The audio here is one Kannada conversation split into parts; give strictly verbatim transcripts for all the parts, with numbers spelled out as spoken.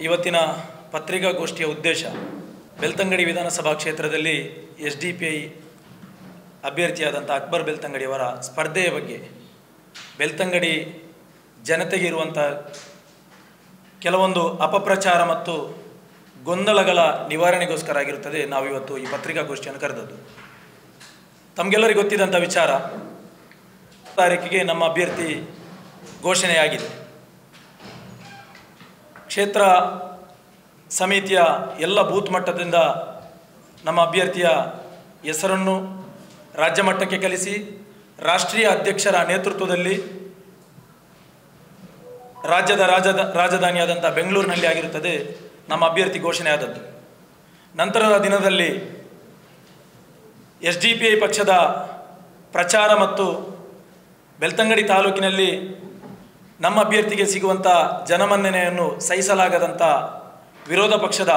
ಇವತ್ತಿನ ಪತ್ರಿಕಾಗೋಷ್ಠಿಯ ಉದ್ದೇಶ ಬೆಳ್ತಂಗಡಿ ವಿಧಾನಸಭಾ ಕ್ಷೇತ್ರದಲ್ಲಿ ಎಸ್ ಡಿ ಪಿ ಐ ಅಭ್ಯರ್ಥಿಯಾದಂಥ ಅಕ್ಬರ್ ಬೆಳ್ತಂಗಡಿಯವರ ಸ್ಪರ್ಧೆಯ ಬಗ್ಗೆ ಬೆಳ್ತಂಗಡಿ ಜನತೆಗೆ ಇರುವಂಥ ಕೆಲವೊಂದು ಅಪಪ್ರಚಾರ ಮತ್ತು ಗೊಂದಲಗಳ ನಿವಾರಣೆಗೋಸ್ಕರ ಆಗಿರುತ್ತದೆ ನಾವು ಇವತ್ತು ಈ ಪತ್ರಿಕಾಗೋಷ್ಠಿಯನ್ನು ಕರೆದದ್ದು. ತಮಗೆಲ್ಲರಿಗೂ ಗೊತ್ತಿದ್ದಂಥ ವಿಚಾರ, ತಾರೀಕಿಗೆ ನಮ್ಮ ಅಭ್ಯರ್ಥಿ ಘೋಷಣೆಯಾಗಿದೆ. ಕ್ಷೇತ್ರ ಸಮಿತಿಯ ಎಲ್ಲ ಬೂತ್ ಮಟ್ಟದಿಂದ ನಮ್ಮ ಅಭ್ಯರ್ಥಿಯ ಹೆಸರನ್ನು ರಾಜ್ಯ ಮಟ್ಟಕ್ಕೆ ಕಲಿಸಿ ರಾಷ್ಟ್ರೀಯ ಅಧ್ಯಕ್ಷರ ನೇತೃತ್ವದಲ್ಲಿ ರಾಜ್ಯದ ರಾಜದ ರಾಜಧಾನಿಯಾದಂಥ ಬೆಂಗಳೂರಿನಲ್ಲಿ ಆಗಿರುತ್ತದೆ ನಮ್ಮ ಅಭ್ಯರ್ಥಿ ಘೋಷಣೆಯಾದದ್ದು. ನಂತರದ ದಿನದಲ್ಲಿ ಎಸ್ ಡಿ ಪಿ ಐ ಪಕ್ಷದ ಪ್ರಚಾರ ಮತ್ತು ಬೆಳ್ತಂಗಡಿ ತಾಲೂಕಿನಲ್ಲಿ ನಮ್ಮ ಅಭ್ಯರ್ಥಿಗೆ ಸಿಗುವಂಥ ಜನಮನ್ನಣೆಯನ್ನು ಸಹಿಸಲಾಗದಂಥ ವಿರೋಧ ಪಕ್ಷದ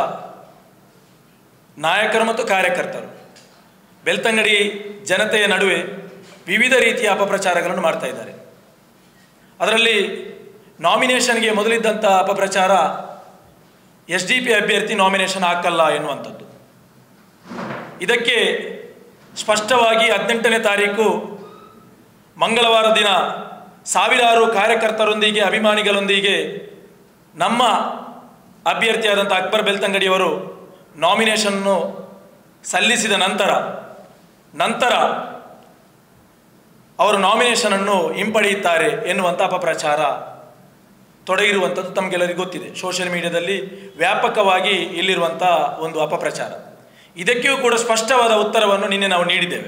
ನಾಯಕರು ಮತ್ತು ಕಾರ್ಯಕರ್ತರು ಬೆಳ್ತಂಗಡಿ ಜನತೆಯ ನಡುವೆ ವಿವಿಧ ರೀತಿಯ ಅಪಪ್ರಚಾರಗಳನ್ನು ಮಾಡ್ತಾ ಇದ್ದಾರೆ. ಅದರಲ್ಲಿ ನಾಮಿನೇಷನ್ಗೆ ಮೊದಲಿದ್ದಂಥ ಅಪಪ್ರಚಾರ ಎಸ್ ಡಿ ಪಿ ಅಭ್ಯರ್ಥಿ ನಾಮಿನೇಷನ್ ಹಾಕಲ್ಲ ಎನ್ನುವಂಥದ್ದು. ಇದಕ್ಕೆ ಸ್ಪಷ್ಟವಾಗಿ ಹದಿನೆಂಟನೇ ತಾರೀಕು ಮಂಗಳವಾರ ದಿನ ಸಾವಿರಾರು ಕಾರ್ಯಕರ್ತರೊಂದಿಗೆ ಅಭಿಮಾನಿಗಳೊಂದಿಗೆ ನಮ್ಮ ಅಭ್ಯರ್ಥಿಯಾದಂಥ ಅಕ್ಬರ್ ಬೆಳ್ತಂಗಡಿಯವರು ನಾಮಿನೇಷನ್ನು ಸಲ್ಲಿಸಿದ ನಂತರ ನಂತರ ಅವರು ನಾಮಿನೇಷನನ್ನು ಹಿಂಪಡೆಯುತ್ತಾರೆ ಎನ್ನುವಂಥ ಅಪಪ್ರಚಾರ ತೊಡಗಿರುವಂಥದ್ದು ತಮಗೆಲ್ಲರಿಗೂ ಗೊತ್ತಿದೆ. ಸೋಷಿಯಲ್ ಮೀಡಿಯಾದಲ್ಲಿ ವ್ಯಾಪಕವಾಗಿ ಇಲ್ಲಿರುವಂಥ ಒಂದು ಅಪಪ್ರಚಾರ. ಇದಕ್ಕೆಯೂ ಕೂಡ ಸ್ಪಷ್ಟವಾದ ಉತ್ತರವನ್ನು ನಿನ್ನೆ ನಾವು ನೀಡಿದ್ದೇವೆ.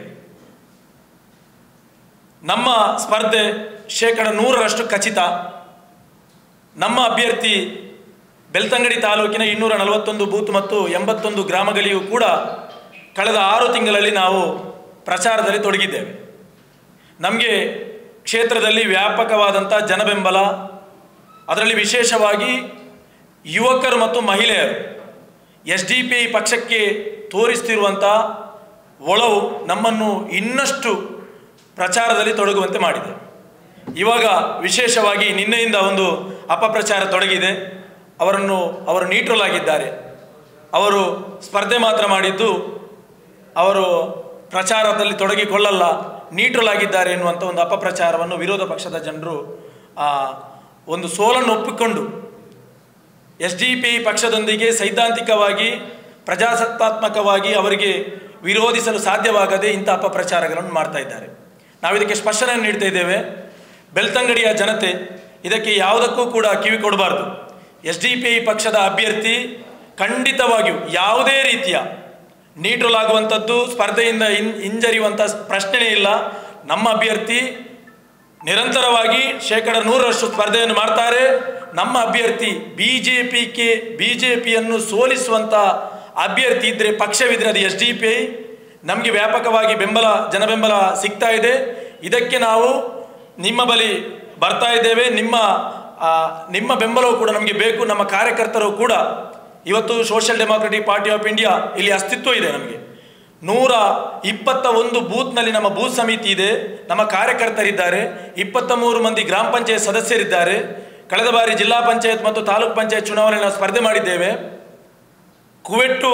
ನಮ್ಮ ಸ್ಪರ್ಧೆ ಶೇಕಡ ನೂರರಷ್ಟು ಖಚಿತ. ನಮ್ಮ ಅಭ್ಯರ್ಥಿ ಬೆಳ್ತಂಗಡಿ ತಾಲೂಕಿನ ಇನ್ನೂರ ನಲವತ್ತೊಂದು ಬೂತ್ ಮತ್ತು ಎಂಬತ್ತೊಂದು ಗ್ರಾಮಗಳಿಗೂ ಕೂಡ ಕಳೆದ ಆರು ತಿಂಗಳಲ್ಲಿ ನಾವು ಪ್ರಚಾರದಲ್ಲಿ ತೊಡಗಿದ್ದೇವೆ. ನಮಗೆ ಕ್ಷೇತ್ರದಲ್ಲಿ ವ್ಯಾಪಕವಾದಂಥ ಜನಬೆಂಬಲ, ಅದರಲ್ಲಿ ವಿಶೇಷವಾಗಿ ಯುವಕರು ಮತ್ತು ಮಹಿಳೆಯರು ಎಸ್ ಡಿ ಪಿ ಐ ಪಕ್ಷಕ್ಕೆ ತೋರಿಸ್ತಿರುವಂಥ ಒಲವು ನಮ್ಮನ್ನು ಇನ್ನಷ್ಟು ಪ್ರಚಾರದಲ್ಲಿ ತೊಡಗುವಂತೆ ಮಾಡಿದೆ. ಇವಾಗ ವಿಶೇಷವಾಗಿ ನಿನ್ನೆಯಿಂದ ಒಂದು ಅಪಪ್ರಚಾರ ತೊಡಗಿದೆ. ಅವರನ್ನು ಅವರು ನ್ಯೂಟ್ರಲ್ ಆಗಿದ್ದಾರೆ, ಅವರು ಸ್ಪರ್ಧೆ ಮಾತ್ರ ಮಾಡಿದ್ದು, ಅವರು ಪ್ರಚಾರದಲ್ಲಿ ತೊಡಗಿಕೊಳ್ಳಲ್ಲ, ನ್ಯೂಟ್ರಲ್ ಆಗಿದ್ದಾರೆ ಎನ್ನುವಂಥ ಒಂದು ಅಪಪ್ರಚಾರವನ್ನು ವಿರೋಧ ಪಕ್ಷದ ಜನರು ಒಂದು ಸೋಲನ್ನು ಒಪ್ಪಿಕೊಂಡು ಎಸ್ ಡಿ ಪಿ ಐ ಪಕ್ಷದೊಂದಿಗೆ ಸೈದ್ಧಾಂತಿಕವಾಗಿ ಪ್ರಜಾಸತ್ತಾತ್ಮಕವಾಗಿ ಅವರಿಗೆ ವಿರೋಧಿಸಲು ಸಾಧ್ಯವಾಗದೆ ಇಂಥ ಅಪಪ್ರಚಾರಗಳನ್ನು ಮಾಡ್ತಾ ಇದ್ದಾರೆ. ನಾವು ಇದಕ್ಕೆ ಸ್ಪಷ್ಟನೆಯನ್ನು ನೀಡ್ತಾ ಇದ್ದೇವೆ. ಬೆಳ್ತಂಗಡಿಯ ಜನತೆ ಇದಕ್ಕೆ ಯಾವುದಕ್ಕೂ ಕೂಡ ಕಿವಿ ಕೊಡಬಾರ್ದು. ಎಸ್ ಡಿ ಪಿ ಐ ಪಕ್ಷದ ಅಭ್ಯರ್ಥಿ ಖಂಡಿತವಾಗಿಯೂ ಯಾವುದೇ ರೀತಿಯ ನ್ಯೂಟ್ರಲ್ ಆಗುವಂಥದ್ದು, ಸ್ಪರ್ಧೆಯಿಂದ ಹಿಂ ಹಿಂಜರಿಯುವಂಥ ಪ್ರಶ್ನೆಯೇ ಇಲ್ಲ. ನಮ್ಮ ಅಭ್ಯರ್ಥಿ ನಿರಂತರವಾಗಿ ಶೇಕಡ ನೂರರಷ್ಟು ಸ್ಪರ್ಧೆಯನ್ನು ಮಾಡ್ತಾರೆ. ನಮ್ಮ ಅಭ್ಯರ್ಥಿ ಬಿ ಜೆ ಪಿಗೆ ಬಿ ಜೆ ಪಿಯನ್ನು ಸೋಲಿಸುವಂಥ ಅಭ್ಯರ್ಥಿ ಇದ್ದರೆ, ಪಕ್ಷವಿದ್ದರೆ ಅದು ಎಸ್ ಡಿ ಪಿ ಐ. ನಮಗೆ ವ್ಯಾಪಕವಾಗಿ ಬೆಂಬಲ ಜನಬೆಂಬಲ ಸಿಗ್ತಾ ಇದೆ. ಇದಕ್ಕೆ ನಾವು ನಿಮ್ಮ ಬಳಿ ಬರ್ತಾ ಇದ್ದೇವೆ. ನಿಮ್ಮ ನಿಮ್ಮ ಬೆಂಬಲವೂ ಕೂಡ ನಮಗೆ ಬೇಕು. ನಮ್ಮ ಕಾರ್ಯಕರ್ತರು ಕೂಡ ಇವತ್ತು social democratic party of India ಇಲ್ಲಿ ಅಸ್ತಿತ್ವ ಇದೆ. ನಮಗೆ ನೂರ ಇಪ್ಪತ್ತ ಒಂದು ಬೂತ್ನಲ್ಲಿ ನಮ್ಮ ಬೂತ್ ಸಮಿತಿ ಇದೆ, ನಮ್ಮ ಕಾರ್ಯಕರ್ತರಿದ್ದಾರೆ, ಇಪ್ಪತ್ತ ಮೂರು ಮಂದಿ ಗ್ರಾಮ ಪಂಚಾಯತ್ ಸದಸ್ಯರಿದ್ದಾರೆ. ಕಳೆದ ಬಾರಿ ಜಿಲ್ಲಾ ಪಂಚಾಯತ್ ಮತ್ತು ತಾಲೂಕು ಪಂಚಾಯತ್ ಚುನಾವಣೆ ನಾವು ಸ್ಪರ್ಧೆ ಮಾಡಿದ್ದೇವೆ. ಕುವೆಟ್ಟು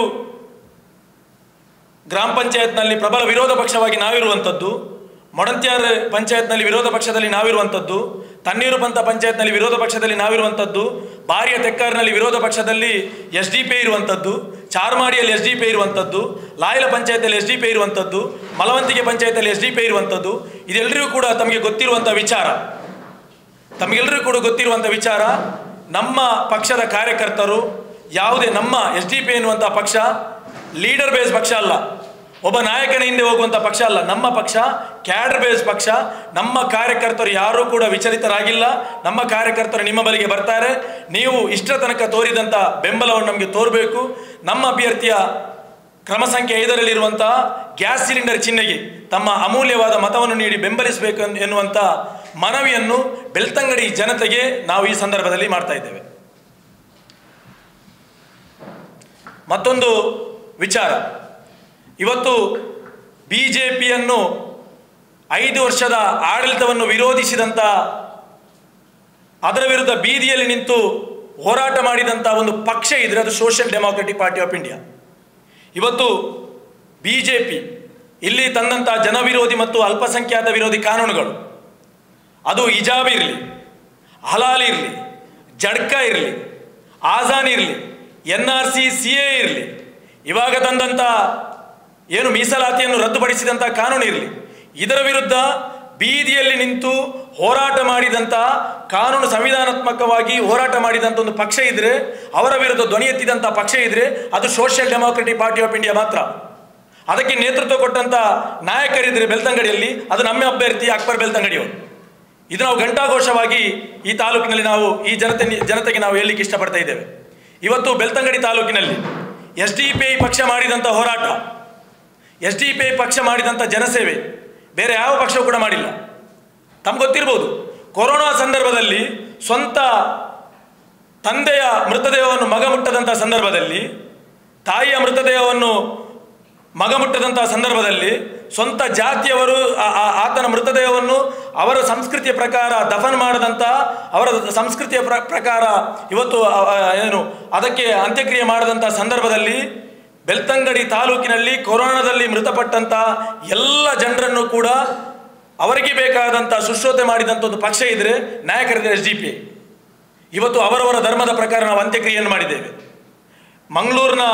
ಗ್ರಾಮ ಪಂಚಾಯತ್ನಲ್ಲಿ ಪ್ರಬಲ ವಿರೋಧ ಪಕ್ಷವಾಗಿ ನಾವಿರುವಂಥದ್ದು, ಮೊಡಂತ್ಯಾರ್ ಪಂಚಾಯತ್ನಲ್ಲಿ ವಿರೋಧ ಪಕ್ಷದಲ್ಲಿ ನಾವಿರುವಂಥದ್ದು, ತಣ್ಣೀರು ಪಂತ ಪಂಚಾಯತ್ನಲ್ಲಿ ವಿರೋಧ ಪಕ್ಷದಲ್ಲಿ ನಾವಿರುವಂಥದ್ದು, ಬಾರಿಯ ತೆಕ್ಕಾರಿನಲ್ಲಿ ವಿರೋಧ ಪಕ್ಷದಲ್ಲಿ ಎಸ್ ಡಿ ಪಿ ಇರುವಂಥದ್ದು, ಚಾರ್ಮಾಡಿಯಲ್ಲಿ ಎಸ್ ಡಿ ಪಿ ಇರುವಂಥದ್ದು, ಲಾಯಲ ಪಂಚಾಯತಲ್ಲಿ ಎಸ್ ಡಿ ಪಿ ಇರುವಂಥದ್ದು, ಮಲವಂತಿಗೆ ಪಂಚಾಯತಲ್ಲಿ ಎಸ್ ಡಿ ಪಿ ಇರುವಂಥದ್ದು. ಇದೆಲ್ಲರಿಗೂ ಕೂಡ ತಮಗೆ ಗೊತ್ತಿರುವಂಥ ವಿಚಾರ ತಮಗೆಲ್ಲರಿಗೂ ಕೂಡ ಗೊತ್ತಿರುವಂಥ ವಿಚಾರ. ನಮ್ಮ ಪಕ್ಷದ ಕಾರ್ಯಕರ್ತರು ಯಾವುದೇ ನಮ್ಮ ಎಸ್ ಡಿ ಪಿ ಎನ್ನುವಂಥ ಪಕ್ಷ ಲೀಡರ್ ಬೇಸ್ ಪಕ್ಷ ಅಲ್ಲ, ಒಬ್ಬ ನಾಯಕನ ಹಿಂದೆ ಹೋಗುವಂಥ ಪಕ್ಷ ಅಲ್ಲ. ನಮ್ಮ ಪಕ್ಷ ಕ್ಯಾಡರ್ ಬೇಸ್ ಪಕ್ಷ. ನಮ್ಮ ಕಾರ್ಯಕರ್ತರು ಯಾರೂ ಕೂಡ ವಿಚಲಿತರಾಗಿಲ್ಲ. ನಮ್ಮ ಕಾರ್ಯಕರ್ತರು ನಿಮ್ಮ ಬಳಿಗೆ ಬರ್ತಾರೆ. ನೀವು ಇಷ್ಟ ತನಕ ತೋರಿದಂಥ ಬೆಂಬಲವನ್ನು ನಮಗೆ ತೋರಬೇಕು. ನಮ್ಮ ಅಭ್ಯರ್ಥಿಯ ಕ್ರಮ ಸಂಖ್ಯೆ ಐದರಲ್ಲಿರುವಂಥ ಗ್ಯಾಸ್ ಸಿಲಿಂಡರ್ ಚಿಹ್ನೆಗೆ ತಮ್ಮ ಅಮೂಲ್ಯವಾದ ಮತವನ್ನು ನೀಡಿ ಬೆಂಬಲಿಸಬೇಕು ಎನ್ನುವಂಥ ಮನವಿಯನ್ನು ಬೆಳ್ತಂಗಡಿ ಜನತೆಗೆ ನಾವು ಈ ಸಂದರ್ಭದಲ್ಲಿ ಮಾಡ್ತಾ ಇದ್ದೇವೆ. ಮತ್ತೊಂದು ವಿಚಾರ, ಇವತ್ತು ಬಿ ಜೆ ಪಿಯನ್ನು ಐದು ವರ್ಷದ ಆಡಳಿತವನ್ನು ವಿರೋಧಿಸಿದಂಥ, ಅದರ ವಿರುದ್ಧ ಬೀದಿಯಲ್ಲಿ ನಿಂತು ಹೋರಾಟ ಮಾಡಿದಂಥ ಒಂದು ಪಕ್ಷ ಇದ್ದರೆ ಅದು social democratic party of India. ಇವತ್ತು ಬಿ ಜೆ ಪಿ ಇಲ್ಲಿ ತಂದಂಥ ಜನವಿರೋಧಿ ಮತ್ತು ಅಲ್ಪಸಂಖ್ಯಾತ ವಿರೋಧಿ ಕಾನೂನುಗಳು, ಅದು ಹಿಜಾಬ್ ಇರಲಿ, ಹಲಾಲ್ ಇರಲಿ, ಜಡ್ಕ ಇರಲಿ, ಆಜಾನ್ ಇರಲಿ, N R C C A ಇರಲಿ, ಇವಾಗ ತಂದಂಥ ಏನು ಮೀಸಲಾತಿಯನ್ನು ರದ್ದುಪಡಿಸಿದಂಥ ಕಾನೂನು ಇರಲಿ, ಇದರ ವಿರುದ್ಧ ಬೀದಿಯಲ್ಲಿ ನಿಂತು ಹೋರಾಟ ಮಾಡಿದಂಥ, ಕಾನೂನು ಸಂವಿಧಾನಾತ್ಮಕವಾಗಿ ಹೋರಾಟ ಮಾಡಿದಂಥ ಒಂದು ಪಕ್ಷ ಇದ್ದರೆ, ಅವರ ವಿರುದ್ಧ ಧ್ವನಿ ಎತ್ತಿದಂಥ ಪಕ್ಷ ಇದ್ದರೆ ಅದು social democratic party of India ಮಾತ್ರ. ಅದಕ್ಕೆ ನೇತೃತ್ವ ಕೊಟ್ಟಂಥ ನಾಯಕರಿದ್ದರೆ ಬೆಳ್ತಂಗಡಿಯಲ್ಲಿ ಅದು ನಮ್ಮ ಅಭ್ಯರ್ಥಿ ಅಕ್ಬರ್ ಬೆಳ್ತಂಗಡಿಯವರು. ಇದು ನಾವು ಘಂಟಾಘೋಷವಾಗಿ ಈ ತಾಲೂಕಿನಲ್ಲಿ ನಾವು ಈ ಜನತೆ ಜನತೆಗೆ ನಾವು ಹೇಳಲಿಕ್ಕೆ ಇಷ್ಟಪಡ್ತಾ ಇದ್ದೇವೆ. ಇವತ್ತು ಬೆಳ್ತಂಗಡಿ ತಾಲೂಕಿನಲ್ಲಿ ಎಸ್ ಡಿ ಪಿ ಐ ಪಕ್ಷ ಮಾಡಿದಂಥ ಹೋರಾಟ, ಎಸ್ ಡಿ ಪಿ ಐ ಪಕ್ಷ ಮಾಡಿದಂಥ ಜನಸೇವೆ ಬೇರೆ ಯಾವ ಪಕ್ಷವೂ ಕೂಡ ಮಾಡಿಲ್ಲ. ತಮ್ಗೆ ಗೊತ್ತಿರ್ಬೋದು, ಕೊರೋನಾ ಸಂದರ್ಭದಲ್ಲಿ ಸ್ವಂತ ತಂದೆಯ ಮೃತದೇಹವನ್ನು ಮಗ ಮುಟ್ಟದಂಥ ಸಂದರ್ಭದಲ್ಲಿ, ತಾಯಿಯ ಮೃತದೇಹವನ್ನು ಮಗ ಮುಟ್ಟದಂಥ ಸಂದರ್ಭದಲ್ಲಿ ಸ್ವಂತ ಜಾತಿಯವರು ಆತನ ಮೃತದೇಹವನ್ನು ಅವರ ಸಂಸ್ಕೃತಿಯ ಪ್ರಕಾರ ದಫನ್ ಮಾಡದಂಥ, ಅವರ ಸಂಸ್ಕೃತಿಯ ಪ್ರ ಪ್ರಕಾರ ಇವತ್ತು ಏನು ಅದಕ್ಕೆ ಅಂತ್ಯಕ್ರಿಯೆ ಮಾಡದಂಥ ಸಂದರ್ಭದಲ್ಲಿ ಬೆಳ್ತಂಗಡಿ ತಾಲೂಕಿನಲ್ಲಿ ಕೊರೋನಾದಲ್ಲಿ ಮೃತಪಟ್ಟಂಥ ಎಲ್ಲ ಜನರನ್ನು ಕೂಡ ಅವರಿಗೆ ಬೇಕಾದಂಥ ಶುಶ್ರೂಷೆ ಮಾಡಿದಂಥ ಒಂದು ಪಕ್ಷ ಇದ್ದರೆ ನಾಯಕರಿದ್ದರೆ ಎಸ್ ಡಿ ಪಿ ಐ. ಇವತ್ತು ಅವರವರ ಧರ್ಮದ ಪ್ರಕಾರ ನಾವು ಅಂತ್ಯಕ್ರಿಯೆಯನ್ನು ಮಾಡಿದ್ದೇವೆ. ಮಂಗಳೂರಿನ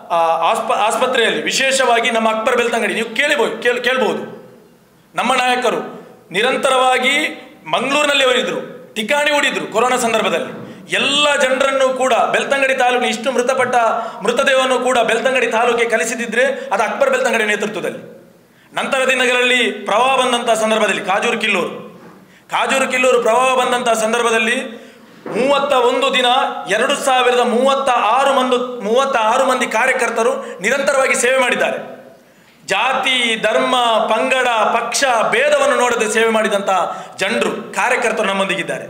ಆಸ್ಪ ಆಸ್ಪತ್ರೆಯಲ್ಲಿ ವಿಶೇಷವಾಗಿ ನಮ್ಮ ಅಕ್ಬರ್ ಬೆಳ್ತಂಗಡಿ ನೀವು ಕೇಳಿಬೋದು ಕೇಳ್ ಕೇಳ್ಬೋದು ನಮ್ಮ ನಾಯಕರು ನಿರಂತರವಾಗಿ ಮಂಗಳೂರಿನಲ್ಲಿ ಅವರಿದ್ದರು, ಠಿಕಾಣಿ ಹೂಡಿದ್ರು. ಕೊರೋನಾ ಸಂದರ್ಭದಲ್ಲಿ ಎಲ್ಲ ಜನರನ್ನು ಕೂಡ ಬೆಳ್ತಂಗಡಿ ತಾಲೂಕಿನ ಇಷ್ಟು ಮೃತಪಟ್ಟ ಮೃತದೇಹವನ್ನು ಕೂಡ ಬೆಳ್ತಂಗಡಿ ತಾಲೂಕಿಗೆ ಕಲಿಸಿದಿದ್ರೆ ಅದು ಅಕ್ಬರ್ ಬೆಳ್ತಂಗಡಿ ನೇತೃತ್ವದಲ್ಲಿ. ನಂತರ ದಿನಗಳಲ್ಲಿ ಪ್ರವಾಹ ಬಂದಂಥ ಸಂದರ್ಭದಲ್ಲಿ ಕಾಜೂರು ಕಿಲ್ಲೂರು ಕಾಜೂರು ಕಿಲ್ಲೂರು ಪ್ರವಾಹ ಬಂದಂಥ ಸಂದರ್ಭದಲ್ಲಿ ಮೂವತ್ತ ಒಂದು ದಿನ ಎರಡು ಸಾವಿರದ ಮೂವತ್ತ ಆರು ಮಂದಿ ಮೂವತ್ತ ಆರು ಮಂದಿ ಕಾರ್ಯಕರ್ತರು ನಿರಂತರವಾಗಿ ಸೇವೆ ಮಾಡಿದ್ದಾರೆ. ಜಾತಿ, ಧರ್ಮ, ಪಂಗಡ, ಪಕ್ಷ ಭೇದವನ್ನು ನೋಡದೆ ಸೇವೆ ಮಾಡಿದಂಥ ಜನರು ಕಾರ್ಯಕರ್ತರು ನಮ್ಮೊಂದಿಗಿದ್ದಾರೆ.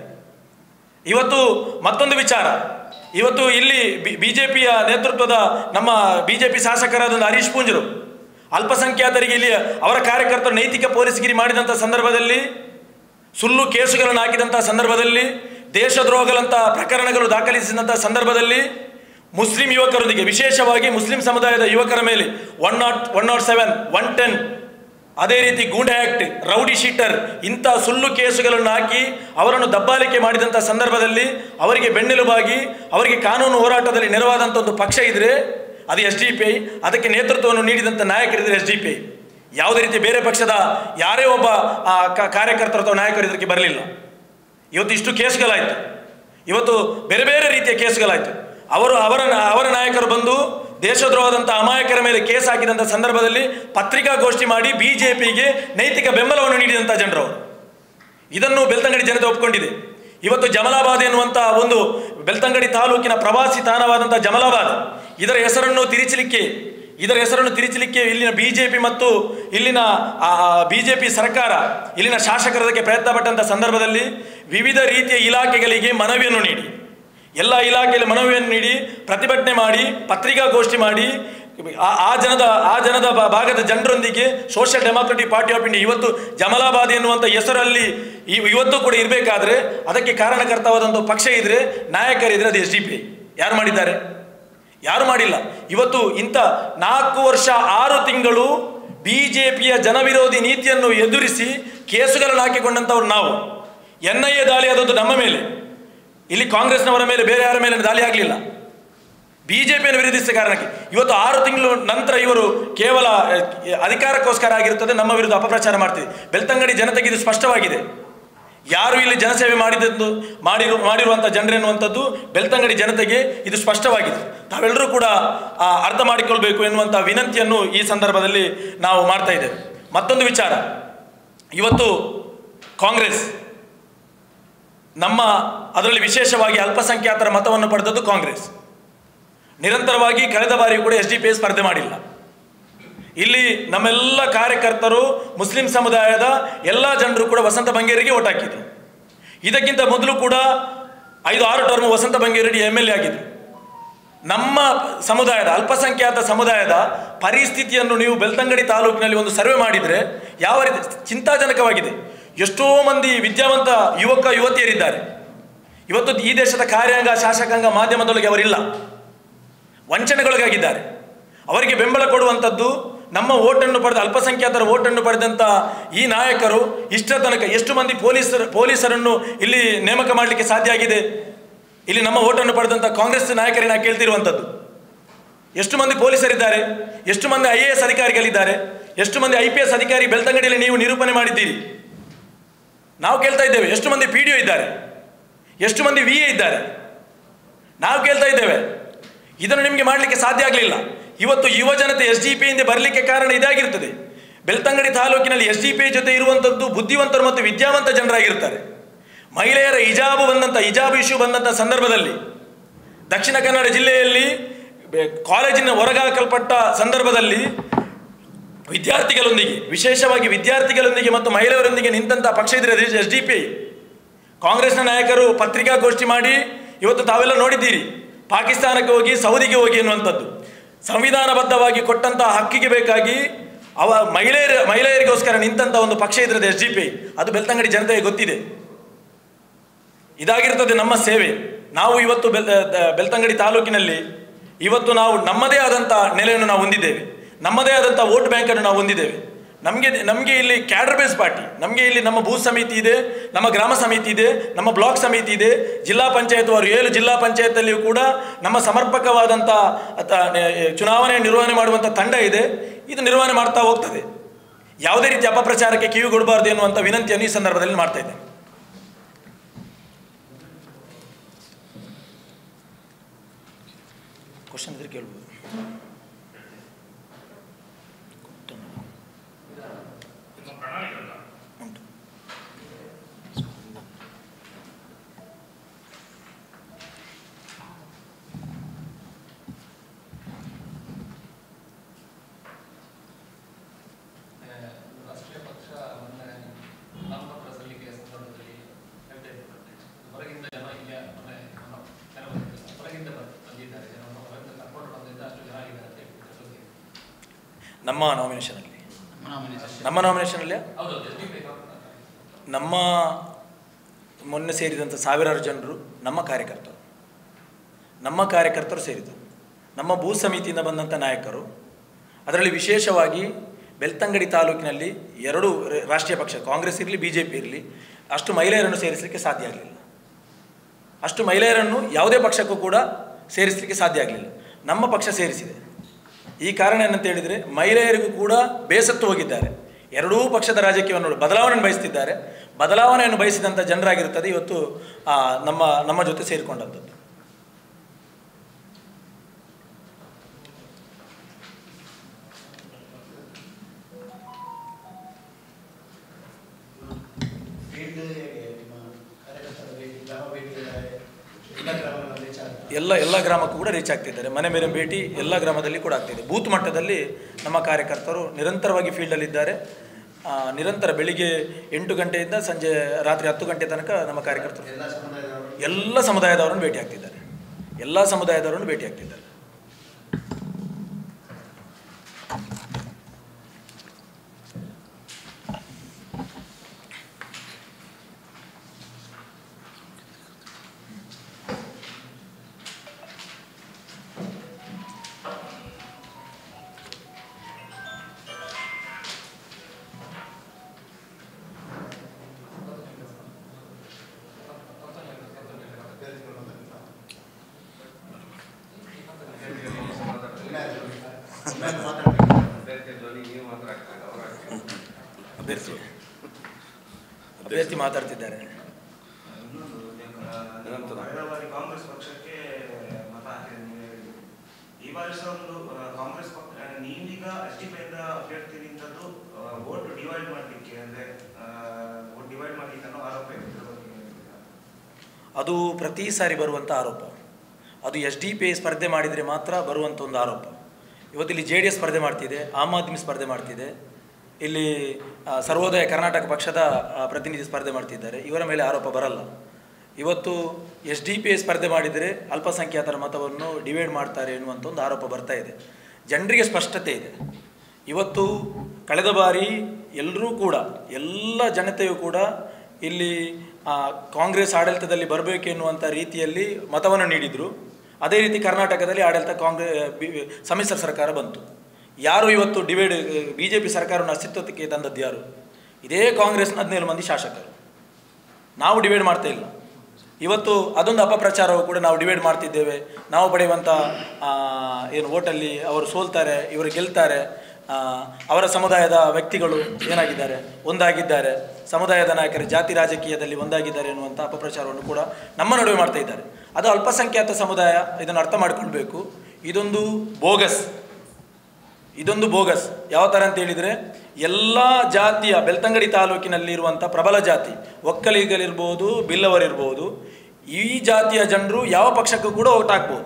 ಇವತ್ತು ಮತ್ತೊಂದು ವಿಚಾರ, ಇವತ್ತು ಇಲ್ಲಿ ಬಿ ಜೆ ಪಿಯ ನೇತೃತ್ವದ ನಮ್ಮ ಬಿ ಜೆ ಪಿ ಶಾಸಕರಾದ ಹರೀಶ್ ಪೂಂಜರು ಅಲ್ಪಸಂಖ್ಯಾತರಿಗೆ ಇಲ್ಲಿ ಅವರ ಕಾರ್ಯಕರ್ತರು ನೈತಿಕ ಪೊಲೀಸ್ಗಿರಿ ಮಾಡಿದಂಥ ಸಂದರ್ಭದಲ್ಲಿ, ಸುಳ್ಳು ಕೇಸುಗಳನ್ನು ಹಾಕಿದಂಥ ಸಂದರ್ಭದಲ್ಲಿ, ದೇಶದ್ರೋಹಗಳಂಥ ಪ್ರಕರಣಗಳು ದಾಖಲಿಸಿದಂಥ ಸಂದರ್ಭದಲ್ಲಿ ಮುಸ್ಲಿಂ ಯುವಕರೊಂದಿಗೆ ವಿಶೇಷವಾಗಿ ಮುಸ್ಲಿಂ ಸಮುದಾಯದ ಯುವಕರ ಮೇಲೆ one nought one nought seven one ten ಅದೇ ರೀತಿ ಗೂಂಡಾ ಆ್ಯಕ್ಟ್, ರೌಡಿ ಶೀಟರ್ ಇಂಥ ಸುಳ್ಳು ಕೇಸುಗಳನ್ನು ಹಾಕಿ ಅವರನ್ನು ದಬ್ಬಾಳಿಕೆ ಮಾಡಿದಂಥ ಸಂದರ್ಭದಲ್ಲಿ ಅವರಿಗೆ ಬೆನ್ನೆಲುಬಾಗಿ ಅವರಿಗೆ ಕಾನೂನು ಹೋರಾಟದಲ್ಲಿ ನೆರವಾದಂಥ ಒಂದು ಪಕ್ಷ ಇದ್ದರೆ ಅದು ಎಸ್ ಡಿ ಪಿ ಐ. ಅದಕ್ಕೆ ನೇತೃತ್ವವನ್ನು ನೀಡಿದಂಥ ನಾಯಕರಿದ್ದರೆ ಎಸ್ ಡಿ ಪಿ ಐ. ಯಾವುದೇ ರೀತಿ ಬೇರೆ ಪಕ್ಷದ ಯಾರೇ ಒಬ್ಬ ಕಾರ್ಯಕರ್ತರು ಅಥವಾ ನಾಯಕರು ಇದಕ್ಕೆ ಬರಲಿಲ್ಲ. ಇವತ್ತು ಇಷ್ಟು ಕೇಸ್ಗಳಾಯಿತು, ಇವತ್ತು ಬೇರೆ ಬೇರೆ ರೀತಿಯ ಕೇಸ್ಗಳಾಯಿತು. ಅವರು ಅವರ ಅವರ ನಾಯಕರು ಬಂದು ದೇಶದ್ರೋಹದಂಥ ಅಮಾಯಕರ ಮೇಲೆ ಕೇಸ್ ಹಾಕಿದಂಥ ಸಂದರ್ಭದಲ್ಲಿ ಪತ್ರಿಕಾಗೋಷ್ಠಿ ಮಾಡಿ ಬಿ ಜೆ ಪಿಗೆ ನೈತಿಕ ಬೆಂಬಲವನ್ನು ನೀಡಿದಂಥ ಜನರವರು. ಇದನ್ನು ಬೆಳ್ತಂಗಡಿ ಜನತೆ ಒಪ್ಪಿಕೊಂಡಿದೆ. ಇವತ್ತು ಜಮಲಾಬಾದ್ ಎನ್ನುವಂಥ ಒಂದು ಬೆಳ್ತಂಗಡಿ ತಾಲೂಕಿನ ಪ್ರವಾಸಿ ತಾಣವಾದಂಥ ಜಮಲಾಬಾದ್, ಇದರ ಹೆಸರನ್ನು ತಿರುಚಲಿಕ್ಕೆ ಇದರ ಹೆಸರನ್ನು ತಿರುಚಲಿಕ್ಕೆ ಇಲ್ಲಿನ ಬಿ ಜೆ ಪಿ ಮತ್ತು ಇಲ್ಲಿನ ಬಿ ಜೆ ಪಿ ಸರ್ಕಾರ ಇಲ್ಲಿನ ಶಾಸಕರದಕ್ಕೆ ಪ್ರಯತ್ನ ಪಟ್ಟಂಥ ಸಂದರ್ಭದಲ್ಲಿ ವಿವಿಧ ರೀತಿಯ ಇಲಾಖೆಗಳಿಗೆ ಮನವಿಯನ್ನು ನೀಡಿ, ಎಲ್ಲ ಇಲಾಖೆಯಲ್ಲಿ ಮನವಿಯನ್ನು ನೀಡಿ ಪ್ರತಿಭಟನೆ ಮಾಡಿ ಪತ್ರಿಕಾಗೋಷ್ಠಿ ಮಾಡಿ ಆ ಜನದ ಆ ಜನದ ಭಾಗದ ಜನರೊಂದಿಗೆ social democratic party of India ಇವತ್ತು ಜಮಲಾಬಾದ್ ಎನ್ನುವಂಥ ಹೆಸರಲ್ಲಿ ಇವತ್ತು ಕೂಡ ಇರಬೇಕಾದ್ರೆ ಅದಕ್ಕೆ ಕಾರಣಕರ್ತವಾದಂಥ ಪಕ್ಷ ಇದ್ದರೆ ನಾಯಕರಿದ್ದರೆ ಅದು ಎಸ್ ಡಿ ಪಿ ಐ. ಯಾರು ಮಾಡಿದ್ದಾರೆ? ಯಾರು ಮಾಡಿಲ್ಲ. ಇವತ್ತು ಇಂಥ ನಾಲ್ಕು ವರ್ಷ ಆರು ತಿಂಗಳು ಬಿ ಜೆ ಪಿಯ ಜನವಿರೋಧಿ ನೀತಿಯನ್ನು ಎದುರಿಸಿ ಕೇಸುಗಳನ್ನು ಹಾಕಿಕೊಂಡಂಥವ್ರು ನಾವು. ಎನ್ ಐ ಎ ದಾಳಿ ಆದದ್ದು ನಮ್ಮ ಮೇಲೆ, ಇಲ್ಲಿ ಕಾಂಗ್ರೆಸ್ನವರ ಮೇಲೆ ಬೇರೆ ಯಾರ ಮೇಲೆ ದಾಳಿ ಆಗಲಿಲ್ಲ. ಬಿ ಜೆ ಪಿಯನ್ನು ವಿರೋಧಿಸಿದ ಕಾರಣಕ್ಕೆ ಇವತ್ತು ಆರು ತಿಂಗಳು ನಂತರ ಇವರು ಕೇವಲ ಅಧಿಕಾರಕ್ಕೋಸ್ಕರ ಆಗಿರುತ್ತದೆ ನಮ್ಮ ವಿರುದ್ಧ ಅಪಪ್ರಚಾರ ಮಾಡ್ತಿದೆ. ಬೆಳ್ತಂಗಡಿ ಜನತೆಗೆ ಇದು ಸ್ಪಷ್ಟವಾಗಿದೆ. ಯಾರು ಇಲ್ಲಿ ಜನಸೇವೆ ಮಾಡಿದ್ದು ಮಾಡಿರು ಮಾಡಿರುವಂಥ ಜನರೆನ್ನುವಂಥದ್ದು ಬೆಳ್ತಂಗಡಿ ಜನತೆಗೆ ಇದು ಸ್ಪಷ್ಟವಾಗಿದೆ. ನಾವೆಲ್ಲರೂ ಕೂಡ ಅರ್ಥ ಮಾಡಿಕೊಳ್ಬೇಕು ಎನ್ನುವಂಥ ವಿನಂತಿಯನ್ನು ಈ ಸಂದರ್ಭದಲ್ಲಿ ನಾವು ಮಾಡ್ತಾ ಇದ್ದೇವೆ. ಮತ್ತೊಂದು ವಿಚಾರ, ಇವತ್ತು ಕಾಂಗ್ರೆಸ್ ನಮ್ಮ ಅದರಲ್ಲಿ ವಿಶೇಷವಾಗಿ ಅಲ್ಪಸಂಖ್ಯಾತರ ಮತವನ್ನು ಪಡೆದದ್ದು ಕಾಂಗ್ರೆಸ್. ನಿರಂತರವಾಗಿ ಕಳೆದ ಬಾರಿ ಕೂಡ ಎಸ್ ಡಿ ಪಿ ಐ ಸ್ಪರ್ಧೆ ಮಾಡಿಲ್ಲ. ಇಲ್ಲಿ ನಮ್ಮೆಲ್ಲ ಕಾರ್ಯಕರ್ತರು ಮುಸ್ಲಿಂ ಸಮುದಾಯದ ಎಲ್ಲ ಜನರು ಕೂಡ ವಸಂತ ಬಂಗೇರಿಗೆ ಓಟ್ ಹಾಕಿದ್ರು. ಇದಕ್ಕಿಂತ ಮೊದಲು ಕೂಡ ಐದು ಆರು ಟರ್ಮ್ ವಸಂತ ಬಂಗೇರೆಡ್ಡಿ ಎಮ್ ಎಲ್ ಎ ಆಗಿದ್ರು. ನಮ್ಮ ಸಮುದಾಯದ ಅಲ್ಪಸಂಖ್ಯಾತ ಸಮುದಾಯದ ಪರಿಸ್ಥಿತಿಯನ್ನು ನೀವು ಬೆಳ್ತಂಗಡಿ ತಾಲೂಕಿನಲ್ಲಿ ಒಂದು ಸರ್ವೆ ಮಾಡಿದರೆ ಯಾವ ರೀತಿ ಚಿಂತಾಜನಕವಾಗಿದೆ. ಎಷ್ಟೋ ಮಂದಿ ವಿದ್ಯಾವಂತ ಯುವಕ ಯುವತಿಯರಿದ್ದಾರೆ. ಇವತ್ತು ಈ ದೇಶದ ಕಾರ್ಯಾಂಗ, ಶಾಸಕಾಂಗ, ಮಾಧ್ಯಮದೊಳಗೆ ಅವರಿಲ್ಲ, ವಂಚನೆಗೊಳಗಾಗಿದ್ದಾರೆ. ಅವರಿಗೆ ಬೆಂಬಲ ಕೊಡುವಂಥದ್ದು ನಮ್ಮ ಓಟನ್ನು ಪಡೆದ ಅಲ್ಪಸಂಖ್ಯಾತರ ಓಟನ್ನು ಪಡೆದಂಥ ಈ ನಾಯಕರು ಇಷ್ಟ ತನಕ ಎಷ್ಟು ಮಂದಿ ಪೊಲೀಸರು ಪೊಲೀಸರನ್ನು ಇಲ್ಲಿ ನೇಮಕ ಮಾಡಲಿಕ್ಕೆ ಸಾಧ್ಯ ಆಗಿದೆ? ಇಲ್ಲಿ ನಮ್ಮ ಓಟನ್ನು ಪಡೆದಂಥ ಕಾಂಗ್ರೆಸ್ ನಾಯಕರನ್ನ ಕೇಳ್ತಿರುವಂಥದ್ದು. ಎಷ್ಟು ಮಂದಿ ಪೊಲೀಸರಿದ್ದಾರೆ? ಎಷ್ಟು ಮಂದಿ ಐ ಎ ಎಸ್ ಅಧಿಕಾರಿಗಳಿದ್ದಾರೆ? ಎಷ್ಟು ಮಂದಿ ಐ ಪಿ ಎಸ್ ಅಧಿಕಾರಿ ಬೆಳ್ತಂಗಡಿಯಲ್ಲಿ ನೀವು ನಿರೂಪಣೆ ಮಾಡಿದ್ದೀರಿ? ನಾವು ಕೇಳ್ತಾ ಇದ್ದೇವೆ. ಎಷ್ಟು ಮಂದಿ ಪಿ ಡಿ ಒ ಇದ್ದಾರೆ? ಎಷ್ಟು ಮಂದಿ ವಿ ಎ ಇದ್ದಾರೆ? ನಾವು ಕೇಳ್ತಾ ಇದ್ದೇವೆ. ಇದನ್ನು ನಿಮಗೆ ಮಾಡಲಿಕ್ಕೆ ಸಾಧ್ಯ ಆಗಲಿಲ್ಲ. ಇವತ್ತು ಯುವ ಜನತೆ ಎಸ್ ಡಿ ಪಿ ಇಂದ ಬರಲಿಕ್ಕೆ ಕಾರಣ ಇದಾಗಿರ್ತದೆ. ಬೆಳ್ತಂಗಡಿ ತಾಲೂಕಿನಲ್ಲಿ ಎಸ್ ಡಿ ಪಿ ಜೊತೆ ಇರುವಂಥದ್ದು ಬುದ್ಧಿವಂತರು ಮತ್ತು ವಿದ್ಯಾವಂತ ಜನರಾಗಿರ್ತಾರೆ. ಮಹಿಳೆಯರ ಹಿಜಾಬು ಬಂದಂಥ ಹಿಜಾಬ್ ಇಶ್ಯೂ ಬಂದಂಥ ಸಂದರ್ಭದಲ್ಲಿ ದಕ್ಷಿಣ ಕನ್ನಡ ಜಿಲ್ಲೆಯಲ್ಲಿ ಕಾಲೇಜಿನ ಹೊರಗಾಕಲ್ಪಟ್ಟ ಸಂದರ್ಭದಲ್ಲಿ ವಿದ್ಯಾರ್ಥಿಗಳೊಂದಿಗೆ, ವಿಶೇಷವಾಗಿ ವಿದ್ಯಾರ್ಥಿಗಳೊಂದಿಗೆ ಮತ್ತು ಮಹಿಳೆಯರೊಂದಿಗೆ ನಿಂತಹ ಪಕ್ಷ ಇದ್ರೆ ಎಸ್ ಡಿ ಪಿ. ಕಾಂಗ್ರೆಸ್ನ ನಾಯಕರು ಪತ್ರಿಕಾಗೋಷ್ಠಿ ಮಾಡಿ ಇವತ್ತು ತಾವೆಲ್ಲ ನೋಡಿದ್ದೀರಿ, ಪಾಕಿಸ್ತಾನಕ್ಕೆ ಹೋಗಿ ಸೌದಿಗೆ ಹೋಗಿ ಎನ್ನುವಂಥದ್ದು. ಸಂವಿಧಾನಬದ್ಧವಾಗಿ ಕೊಟ್ಟಂತಹ ಹಕ್ಕಿಗೆ ಬೇಕಾಗಿ ಅವ ಮಹಿಳೆಯರ ಮಹಿಳೆಯರಿಗೋಸ್ಕರ ನಿಂತಹ ಒಂದು ಪಕ್ಷ ಇದ್ರದ್ದು ಎಸ್ ಡಿ ಪಿ. ಅದು ಬೆಳ್ತಂಗಡಿ ಜನತೆಗೆ ಗೊತ್ತಿದೆ. ಇದಾಗಿರ್ತದೆ ನಮ್ಮ ಸೇವೆ. ನಾವು ಇವತ್ತು ಬೆಲ್ ಬೆಳ್ತಂಗಡಿ ತಾಲೂಕಿನಲ್ಲಿ ಇವತ್ತು ನಾವು ನಮ್ಮದೇ ಆದಂಥ ನೆಲೆಯನ್ನು ನಾವು ಹೊಂದಿದ್ದೇವೆ, ನಮ್ಮದೇ ಆದಂಥ ವೋಟ್ ಬ್ಯಾಂಕನ್ನು ನಾವು ಹೊಂದಿದ್ದೇವೆ. ನಮಗೆ ನಮಗೆ ಇಲ್ಲಿ ಕ್ಯಾಡರ್ ಬೇಸ್ ಪಾರ್ಟಿ, ನಮಗೆ ಇಲ್ಲಿ ನಮ್ಮ ಬೂತ್ ಸಮಿತಿ ಇದೆ, ನಮ್ಮ ಗ್ರಾಮ ಸಮಿತಿ ಇದೆ, ನಮ್ಮ ಬ್ಲಾಕ್ ಸಮಿತಿ ಇದೆ, ಜಿಲ್ಲಾ ಪಂಚಾಯತ್ ಅವರು ಏಳು ಜಿಲ್ಲಾ ಪಂಚಾಯತಲ್ಲಿಯೂ ಕೂಡ ನಮ್ಮ ಸಮರ್ಪಕವಾದಂಥ ಚುನಾವಣೆ ನಿರ್ವಹಣೆ ಮಾಡುವಂಥ ತಂಡ ಇದೆ. ಇದು ನಿರ್ವಹಣೆ ಮಾಡ್ತಾ ಹೋಗ್ತದೆ. ಯಾವುದೇ ರೀತಿ ಅಪಪ್ರಚಾರಕ್ಕೆ ಕಿವಿಗೊಡಬಾರ್ದು ಎನ್ನುವಂಥ ವಿನಂತಿಯನ್ನು ಈ ಸಂದರ್ಭದಲ್ಲಿ ಮಾಡ್ತಾ ಇದ್ದೇನೆ. ಕ್ವಶನ್ ಇದ್ರೆ ಕೇಳ್ಬೋದು. ನಮ್ಮ ನಾಮಿನೇಷನಲ್ಲಿ ನಮ್ಮ ನಾಮಿನೇಷನಲ್ಲಿ ನಮ್ಮ ಮೊನ್ನೆ ಸೇರಿದಂಥ ಸಾವಿರಾರು ಜನರು ನಮ್ಮ ಕಾರ್ಯಕರ್ತರು ನಮ್ಮ ಕಾರ್ಯಕರ್ತರು ಸೇರಿದರು. ನಮ್ಮ ಭೂ ಸಮಿತಿಯಿಂದ ಬಂದಂಥ ನಾಯಕರು, ಅದರಲ್ಲಿ ವಿಶೇಷವಾಗಿ ಬೆಳ್ತಂಗಡಿ ತಾಲೂಕಿನಲ್ಲಿ ಎರಡು ರಾಷ್ಟ್ರೀಯ ಪಕ್ಷ, ಕಾಂಗ್ರೆಸ್ ಇರಲಿ ಬಿ ಜೆ ಪಿ ಇರಲಿ, ಅಷ್ಟು ಮಹಿಳೆಯರನ್ನು ಸೇರಿಸಲಿಕ್ಕೆ ಸಾಧ್ಯ ಆಗಲಿಲ್ಲ. ಅಷ್ಟು ಮಹಿಳೆಯರನ್ನು ಯಾವುದೇ ಪಕ್ಷಕ್ಕೂ ಕೂಡ ಸೇರಿಸಲಿಕ್ಕೆ ಸಾಧ್ಯ ಆಗಲಿಲ್ಲ. ನಮ್ಮ ಪಕ್ಷ ಸೇರಿಸಿದೆ. ಈ ಕಾರಣ ಏನಂತ ಹೇಳಿದರೆ, ಮಹಿಳೆಯರಿಗೂ ಕೂಡ ಬೇಸತ್ತು ಹೋಗಿದ್ದಾರೆ. ಎರಡೂ ಪಕ್ಷದ ರಾಜಕೀಯವನ್ನು ಬದಲಾವಣೆಯನ್ನು ಬಯಸ್ತಿದ್ದಾರೆ. ಬದಲಾವಣೆಯನ್ನು ಬಯಸಿದಂಥ ಜನರಾಗಿರುತ್ತದೆ ಇವತ್ತು ನಮ್ಮ ನಮ್ಮ ಜೊತೆ ಸೇರಿಕೊಂಡಂಥದ್ದು. ಎಲ್ಲ ಎಲ್ಲ ಗ್ರಾಮಕ್ಕೂ ಕೂಡ ರೀಚ್ ಆಗ್ತಿದ್ದಾರೆ. ಮನೆ ಮೇಲೆ ಭೇಟಿ ಎಲ್ಲ ಗ್ರಾಮದಲ್ಲಿ ಕೂಡ ಆಗ್ತಿದೆ. ಬೂತ್ ಮಟ್ಟದಲ್ಲಿ ನಮ್ಮ ಕಾರ್ಯಕರ್ತರು ನಿರಂತರವಾಗಿ ಫೀಲ್ಡಲ್ಲಿದ್ದಾರೆ. ನಿರಂತರ ಬೆಳಿಗ್ಗೆ ಎಂಟು ಗಂಟೆಯಿಂದ ಸಂಜೆ ರಾತ್ರಿ ಹತ್ತು ಗಂಟೆ ತನಕ ನಮ್ಮ ಕಾರ್ಯಕರ್ತರು ಎಲ್ಲ ಸಮುದಾಯದವರನ್ನು ಭೇಟಿ ಆಗ್ತಿದ್ದಾರೆ. ಎಲ್ಲ ಸಮುದಾಯದವರನ್ನು ಭೇಟಿ ಆಗ್ತಿದ್ದಾರೆ. ಅಭ್ಯರ್ಥಿ ಅಭ್ಯರ್ಥಿ ಮಾತಾಡ್ತಿದ್ದಾರೆ. ಕಾಂಗ್ರೆಸ್ ಪಕ್ಷಕ್ಕೆ ಮತ ಹಾಕಿದ್ರೆ ಈ ವರ್ಷ ಒಂದು ಕಾಂಗ್ರೆಸ್ ಪಕ್ಷ ನೀವೀಗ ಎಸ್ ಡಿ ಪಿ ಅಭ್ಯರ್ಥಿ ನಿಂತದ್ದು ವೋಟ್ ಡಿವೈಡ್ ಮಾಡಲಿಕ್ಕೆ, ಅಂದ್ರೆ ವೋಟ್ ಡಿವೈಡ್ ಮಾಡಲಿಕ್ಕೆ ಅನ್ನೋ ಆರೋಪ ಇದೆ. ಅದು ಪ್ರತಿ ಸಾರಿ ಬರುವಂಥ ಆರೋಪ. ಅದು ಎಸ್ ಡಿ ಪಿ ಐ ಸ್ಪರ್ಧೆ ಮಾಡಿದರೆ ಮಾತ್ರ ಬರುವಂಥ ಒಂದು ಆರೋಪ. ಇವತ್ತಿಲ್ಲಿ ಜೆ ಡಿ ಎಸ್ ಸ್ಪರ್ಧೆ ಮಾಡ್ತಿದೆ, ಆಮ್ ಆದ್ಮಿ ಸ್ಪರ್ಧೆ ಮಾಡ್ತಿದೆ, ಇಲ್ಲಿ ಸರ್ವೋದಯ ಕರ್ನಾಟಕ ಪಕ್ಷದ ಪ್ರತಿನಿಧಿ ಸ್ಪರ್ಧೆ ಮಾಡ್ತಿದ್ದಾರೆ. ಇವರ ಮೇಲೆ ಆರೋಪ ಬರಲ್ಲ. ಇವತ್ತು ಎಸ್ ಡಿ ಪಿ ಐ ಸ್ಪರ್ಧೆ ಮಾಡಿದರೆ ಅಲ್ಪಸಂಖ್ಯಾತರ ಮತವನ್ನು ಡಿವೈಡ್ ಮಾಡ್ತಾರೆ ಎನ್ನುವಂಥ ಒಂದು ಆರೋಪ ಬರ್ತಾ ಇದೆ. ಜನರಿಗೆ ಸ್ಪಷ್ಟತೆ ಇದೆ. ಇವತ್ತು ಕಳೆದ ಬಾರಿ ಎಲ್ಲರೂ ಕೂಡ ಎಲ್ಲ ಜನತೆಯೂ ಕೂಡ ಇಲ್ಲಿ ಕಾಂಗ್ರೆಸ್ ಆಡಳಿತದಲ್ಲಿ ಬರಬೇಕು ಎನ್ನುವಂಥ ರೀತಿಯಲ್ಲಿ ಮತವನ್ನು ನೀಡಿದರು. ಅದೇ ರೀತಿ ಕರ್ನಾಟಕದಲ್ಲಿ ಆಡಳಿತ ಕಾಂಗ್ರೆಸ್ ಸಮ್ಮಿಶ್ರ ಸರ್ಕಾರ ಬಂತು. ಯಾರು ಇವತ್ತು ಡಿವೈಡ್ ಬಿ ಜೆ ಪಿ ಸರ್ಕಾರವನ್ನು ಅಸ್ತಿತ್ವಕ್ಕೆ ತಂದದ್ದು ಯಾರು? ಇದೇ ಕಾಂಗ್ರೆಸ್ನ ಹದಿನೇಳು ಮಂದಿ ಶಾಸಕರು. ನಾವು ಡಿವೈಡ್ ಮಾಡ್ತಾ ಇಲ್ಲ. ಇವತ್ತು ಅದೊಂದು ಅಪಪ್ರಚಾರವು ಕೂಡ ನಾವು ಡಿವೈಡ್ ಮಾಡ್ತಿದ್ದೇವೆ, ನಾವು ಪಡೆಯುವಂಥ ಏನು ಓಟಲ್ಲಿ ಅವರು ಸೋಲ್ತಾರೆ, ಇವರು ಗೆಲ್ತಾರೆ, ಅವರ ಸಮುದಾಯದ ವ್ಯಕ್ತಿಗಳು ಏನಾಗಿದ್ದಾರೆ, ಒಂದಾಗಿದ್ದಾರೆ, ಸಮುದಾಯದ ನಾಯಕರು ಜಾತಿ ರಾಜಕೀಯದಲ್ಲಿ ಒಂದಾಗಿದ್ದಾರೆ ಎನ್ನುವಂಥ ಅಪಪ್ರಚಾರವನ್ನು ಕೂಡ ನಮ್ಮ ನಡುವೆ ಮಾಡ್ತಾ ಇದ್ದಾರೆ. ಅದು ಅಲ್ಪಸಂಖ್ಯಾತ ಸಮುದಾಯ ಇದನ್ನು ಅರ್ಥ ಮಾಡಿಕೊಳ್ಬೇಕು. ಇದೊಂದು ಬೋಗಸ್ ಇದೊಂದು ಬೋಗಸ್ ಯಾವ ಥರ ಅಂತ ಹೇಳಿದರೆ, ಎಲ್ಲ ಜಾತಿಯ ಬೆಳ್ತಂಗಡಿ ತಾಲೂಕಿನಲ್ಲಿರುವಂಥ ಪ್ರಬಲ ಜಾತಿ ಒಕ್ಕಲಿಗರಿರ್ಬೋದು, ಬಿಲ್ಲವರಿರ್ಬೋದು, ಈ ಜಾತಿಯ ಜನರು ಯಾವ ಪಕ್ಷಕ್ಕೂ ಕೂಡ ಓಟ್ ಹಾಕ್ಬೋದು.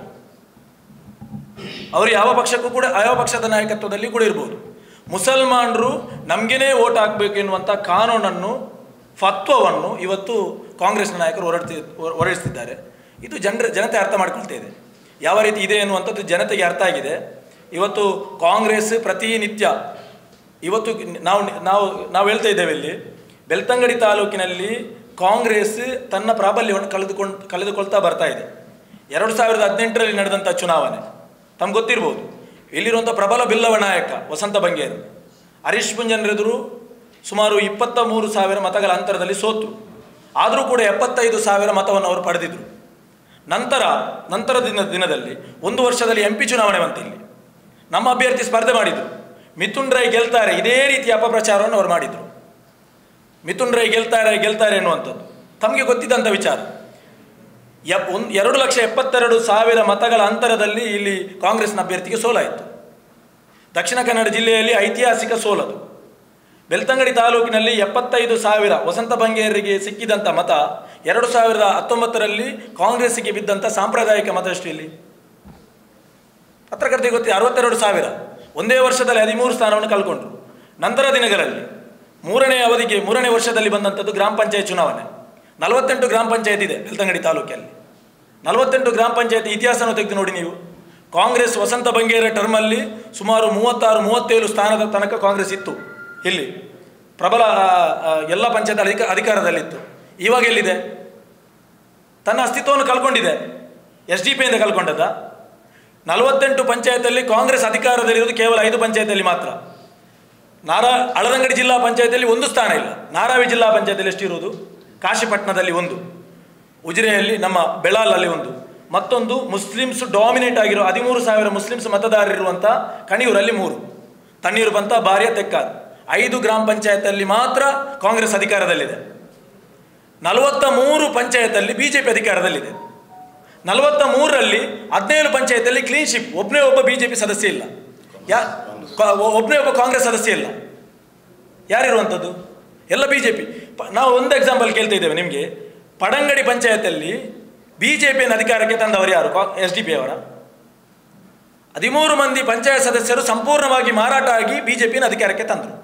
ಅವರು ಯಾವ ಪಕ್ಷಕ್ಕೂ ಕೂಡ ಯಾವ ಪಕ್ಷದ ನಾಯಕತ್ವದಲ್ಲಿ ಕೂಡ ಇರ್ಬೋದು. ಮುಸಲ್ಮಾನರು ನಮಗೇನೆ ಓಟ್ ಹಾಕಬೇಕು ಎನ್ನುವಂಥ ಕಾನೂನನ್ನು, ಫತ್ವವನ್ನು ಇವತ್ತು ಕಾಂಗ್ರೆಸ್ನ ನಾಯಕರು ಹೊರಡ್ತಿ ಹೊರಡಿಸ್ತಿದ್ದಾರೆ. ಇದು ಜನರ ಜನತೆ ಅರ್ಥ ಮಾಡ್ಕೊಳ್ತಾ ಇದೆ ಯಾವ ರೀತಿ ಇದೆ ಎನ್ನುವಂಥದ್ದು ಜನತೆಗೆ ಅರ್ಥ ಆಗಿದೆ. ಇವತ್ತು ಕಾಂಗ್ರೆಸ್ ಪ್ರತಿನಿತ್ಯ ಇವತ್ತು ನಾವು ನಾವು ನಾವು ಹೇಳ್ತಾ ಇದ್ದೇವೆ, ಇಲ್ಲಿ ಬೆಳ್ತಂಗಡಿ ತಾಲೂಕಿನಲ್ಲಿ ಕಾಂಗ್ರೆಸ್ ತನ್ನ ಪ್ರಾಬಲ್ಯವನ್ನು ಕಳೆದುಕೊಂಡು ಕಳೆದುಕೊಳ್ತಾ ಬರ್ತಾ ಇದೆ. ಎರಡು ಸಾವಿರದ ಹದಿನೆಂಟರಲ್ಲಿ ನಡೆದಂಥ ಚುನಾವಣೆ ತಮ್ಗೆ ಗೊತ್ತಿರ್ಬೋದು. ಇಲ್ಲಿರುವಂಥ ಪ್ರಬಲ ಬಿಲ್ಲವ ನಾಯಕ ವಸಂತ ಬಂಗೇರು ಹರೀಶ್ ಪುಂಜನ್ರೆದುರು ಸುಮಾರು ಇಪ್ಪತ್ತ ಮೂರು ಸಾವಿರ ಮತಗಳ ಅಂತರದಲ್ಲಿ ಸೋತು, ಆದರೂ ಕೂಡ ಎಪ್ಪತ್ತೈದು ಸಾವಿರ ಮತವನ್ನು ಅವರು ಪಡೆದಿದ್ದರು. ನಂತರ ನಂತರ ದಿನ ದಿನದಲ್ಲಿ ಒಂದು ವರ್ಷದಲ್ಲಿ ಎಂ ಪಿ ಚುನಾವಣೆ ಬಂತು. ಇಲ್ಲಿ ನಮ್ಮ ಅಭ್ಯರ್ಥಿ ಸ್ಪರ್ಧೆ ಮಾಡಿದರು. ಮಿಥುನ್ ರೈ ಗೆಲ್ತಾರೆ, ಇದೇ ರೀತಿಯ ಅಪಪ್ರಚಾರವನ್ನು ಅವರು ಮಾಡಿದರು. ಮಿಥುನ್ ರೈ ಗೆಲ್ತಾರೆ ಗೆಲ್ತಾರೆ ಎನ್ನುವಂಥದ್ದು ತಮಗೆ ಗೊತ್ತಿದ್ದಂಥ ವಿಚಾರ. ಎಪ್ ಒಂದು ಎರಡು ಲಕ್ಷ ಎಪ್ಪತ್ತೆರಡು ಸಾವಿರ ಮತಗಳ ಅಂತರದಲ್ಲಿ ಇಲ್ಲಿ ಕಾಂಗ್ರೆಸ್ನ ಅಭ್ಯರ್ಥಿಗೆ ಸೋಲಾಯಿತು. ದಕ್ಷಿಣ ಕನ್ನಡ ಜಿಲ್ಲೆಯಲ್ಲಿ ಐತಿಹಾಸಿಕ ಸೋಲದು. ಬೆಳ್ತಂಗಡಿ ತಾಲೂಕಿನಲ್ಲಿ ಎಪ್ಪತ್ತೈದು ಸಾವಿರ ವಸಂತ ಬಂಗೇರಿಗೆ ಸಿಕ್ಕಿದಂಥ ಮತ ಎರಡು ಸಾವಿರದ ಹತ್ತೊಂಬತ್ತರಲ್ಲಿ ಕಾಂಗ್ರೆಸ್ಸಿಗೆ ಬಿದ್ದಂಥ ಸಾಂಪ್ರದಾಯಿಕ ಮತ ಎಷ್ಟು ಇಲ್ಲಿ ಪತ್ರಕರ್ತೆಗೆ ಗೊತ್ತಿದೆ, ಅರವತ್ತೆರಡು ಸಾವಿರ. ಒಂದೇ ವರ್ಷದಲ್ಲಿ ಹದಿಮೂರು ಸ್ಥಾನವನ್ನು ಕಳ್ಕೊಂಡ್ರು. ನಂತರ ದಿನಗಳಲ್ಲಿ ಮೂರನೇ ಅವಧಿಗೆ ಮೂರನೇ ವರ್ಷದಲ್ಲಿ ಬಂದಂಥದ್ದು ಗ್ರಾಮ ಪಂಚಾಯತ್ ಚುನಾವಣೆ. ನಲವತ್ತೆಂಟು ಗ್ರಾಮ ಪಂಚಾಯತ್ ಇದೆ ಬೆಳ್ತಂಗಡಿ ತಾಲೂಕಲ್ಲಿ. ನಲವತ್ತೆಂಟು ಗ್ರಾಮ ಪಂಚಾಯತ್ ಇತಿಹಾಸವನ್ನು ತೆಗೆದು ನೋಡಿ ನೀವು. ಕಾಂಗ್ರೆಸ್ ವಸಂತ ಬಂಗೇರ ಟರ್ಮಲ್ಲಿ ಸುಮಾರು ಮೂವತ್ತಾರು ಮೂವತ್ತೇಳು ಸ್ಥಾನದ ತನಕ ಕಾಂಗ್ರೆಸ್ ಇತ್ತು. ಇಲ್ಲಿ ಪ್ರಬಲ ಎಲ್ಲ ಪಂಚಾಯತ್ ಅಧಿಕ ಅಧಿಕಾರದಲ್ಲಿತ್ತು. ಇವಾಗ ಎಲ್ಲಿದೆ? ತನ್ನ ಅಸ್ತಿತ್ವವನ್ನು ಕಳ್ಕೊಂಡಿದೆ. S D ಪಿಯಿಂದ ಕಳ್ಕೊಂಡದ್ದ. ನಲವತ್ತೆಂಟು ಪಂಚಾಯತಲ್ಲಿ ಕಾಂಗ್ರೆಸ್ ಅಧಿಕಾರದಲ್ಲಿರೋದು ಕೇವಲ ಐದು ಪಂಚಾಯತಲ್ಲಿ ಮಾತ್ರ. ನಾರಾ ಹಳದಂಗಡಿ ಜಿಲ್ಲಾ ಪಂಚಾಯತಿಯಲ್ಲಿ ಒಂದು ಸ್ಥಾನ ಇಲ್ಲ. ನಾರಾವಿ ಜಿಲ್ಲಾ ಪಂಚಾಯತಿಯಲ್ಲಿ ಎಷ್ಟಿರುವುದು? ಕಾಶಿಪಟ್ಟಣದಲ್ಲಿ ಒಂದು, ಉಜಿರೆಯಲ್ಲಿ ನಮ್ಮ ಬೆಳಾಲಲ್ಲಿ ಒಂದು, ಮತ್ತೊಂದು ಮುಸ್ಲಿಮ್ಸ್ ಡಾಮಿನೇಟ್ ಆಗಿರೋ ಹದಿಮೂರು ಸಾವಿರ ಮುಸ್ಲಿಮ್ಸ್ ಮತದಾರರಿರುವಂಥ ಕಣಿಯೂರಲ್ಲಿ ಮೂರು, ತಣ್ಣೀರು ಬಂತ ಬಾರಿಯ ತೆಕ್ಕಾದ. ಐದು ಗ್ರಾಮ ಪಂಚಾಯತಲ್ಲಿ ಮಾತ್ರ ಕಾಂಗ್ರೆಸ್ ಅಧಿಕಾರದಲ್ಲಿದೆ. ನಲವತ್ತ ಮೂರು ಪಂಚಾಯತಲ್ಲಿ ಬಿ ಜೆ ಪಿ ಅಧಿಕಾರದಲ್ಲಿದೆ. ನಲವತ್ತ ಮೂರರಲ್ಲಿ ಹದಿನೇಳು ಪಂಚಾಯತಲ್ಲಿ ಕ್ಲೀನ್ ಶಿಪ್, ಒಬ್ಬನೇ ಒಬ್ಬ ಬಿ ಜೆ ಪಿ ಸದಸ್ಯ ಇಲ್ಲ. ಯಾ ಒಬ್ಬನೇ ಒಬ್ಬ ಕಾಂಗ್ರೆಸ್ ಸದಸ್ಯ ಇಲ್ಲ. ಯಾರಿರುವಂಥದ್ದು? ಎಲ್ಲ ಬಿ ಜೆ ಪಿ. ನಾವು ಒಂದು ಎಕ್ಸಾಂಪಲ್ ಕೇಳ್ತಾ ಇದ್ದೇವೆ ನಿಮಗೆ. ಪಡಂಗಡಿ ಪಂಚಾಯತಲ್ಲಿ ಬಿ ಜೆ ಪಿಯನ್ನು ಅಧಿಕಾರಕ್ಕೆ ತಂದವರು ಯಾರು? ಎಸ್ ಡಿ ಪಿ ಅವರ. ಹದಿಮೂರು ಮಂದಿ ಪಂಚಾಯತ್ ಸದಸ್ಯರು ಸಂಪೂರ್ಣವಾಗಿ ಮಾರಾಟ ಆಗಿ ಬಿ ಜೆ ಪಿಯನ್ನು ಅಧಿಕಾರಕ್ಕೆ ತಂದರು.